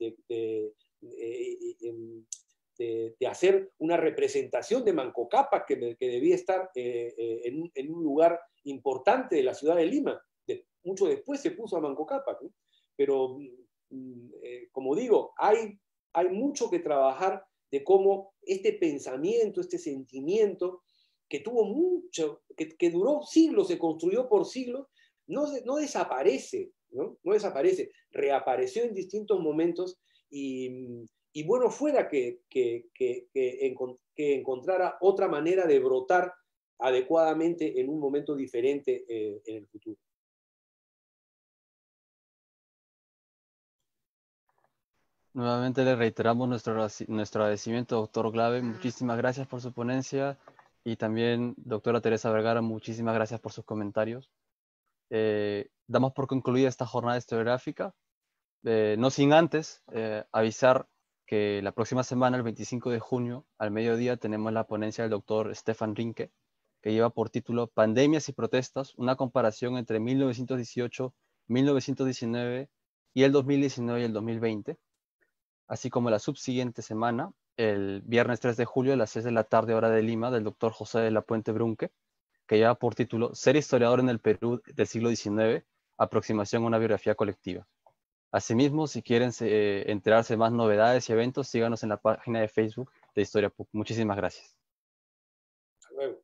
hacer una representación de Manco Cápac que debía estar en un lugar importante de la ciudad de Lima. Mucho después se puso a Manco Cápac, ¿no? Pero, como digo, hay mucho que trabajar de cómo este pensamiento, este sentimiento, que tuvo mucho, que duró siglos, se construyó por siglos, no desaparece, ¿no? No desaparece, reapareció en distintos momentos, y bueno fuera que encontrara otra manera de brotar adecuadamente en un momento diferente en el futuro. Nuevamente le reiteramos nuestro agradecimiento, doctor Glave. Muchísimas gracias por su ponencia, y también, doctora Teresa Vergara, muchísimas gracias por sus comentarios. Damos por concluida esta jornada historiográfica, no sin antes avisar que la próxima semana, el 25 de junio, al mediodía, tenemos la ponencia del doctor Stefan Rinke, que lleva por título Pandemias y protestas, una comparación entre 1918, 1919 y el 2019 y el 2020. Así como la subsiguiente semana, el viernes 3 de julio a las 6 de la tarde, hora de Lima, del doctor José de la Puente Brunque, que lleva por título Ser historiador en el Perú del siglo XIX, aproximación a una biografía colectiva. Asimismo, si quieren enterarse de más novedades y eventos, síganos en la página de Facebook de Historia PUC. Muchísimas gracias. Hasta luego.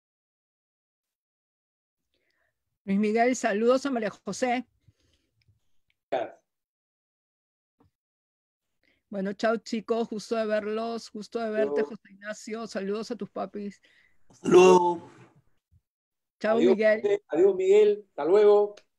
Luis Miguel, saludos a María José. Gracias. Bueno, chao chicos, gusto de verlos, gusto de verte, José Ignacio. Saludos a tus papis. Hasta luego. Chao, Adiós, Miguel. adiós, Miguel. Hasta luego.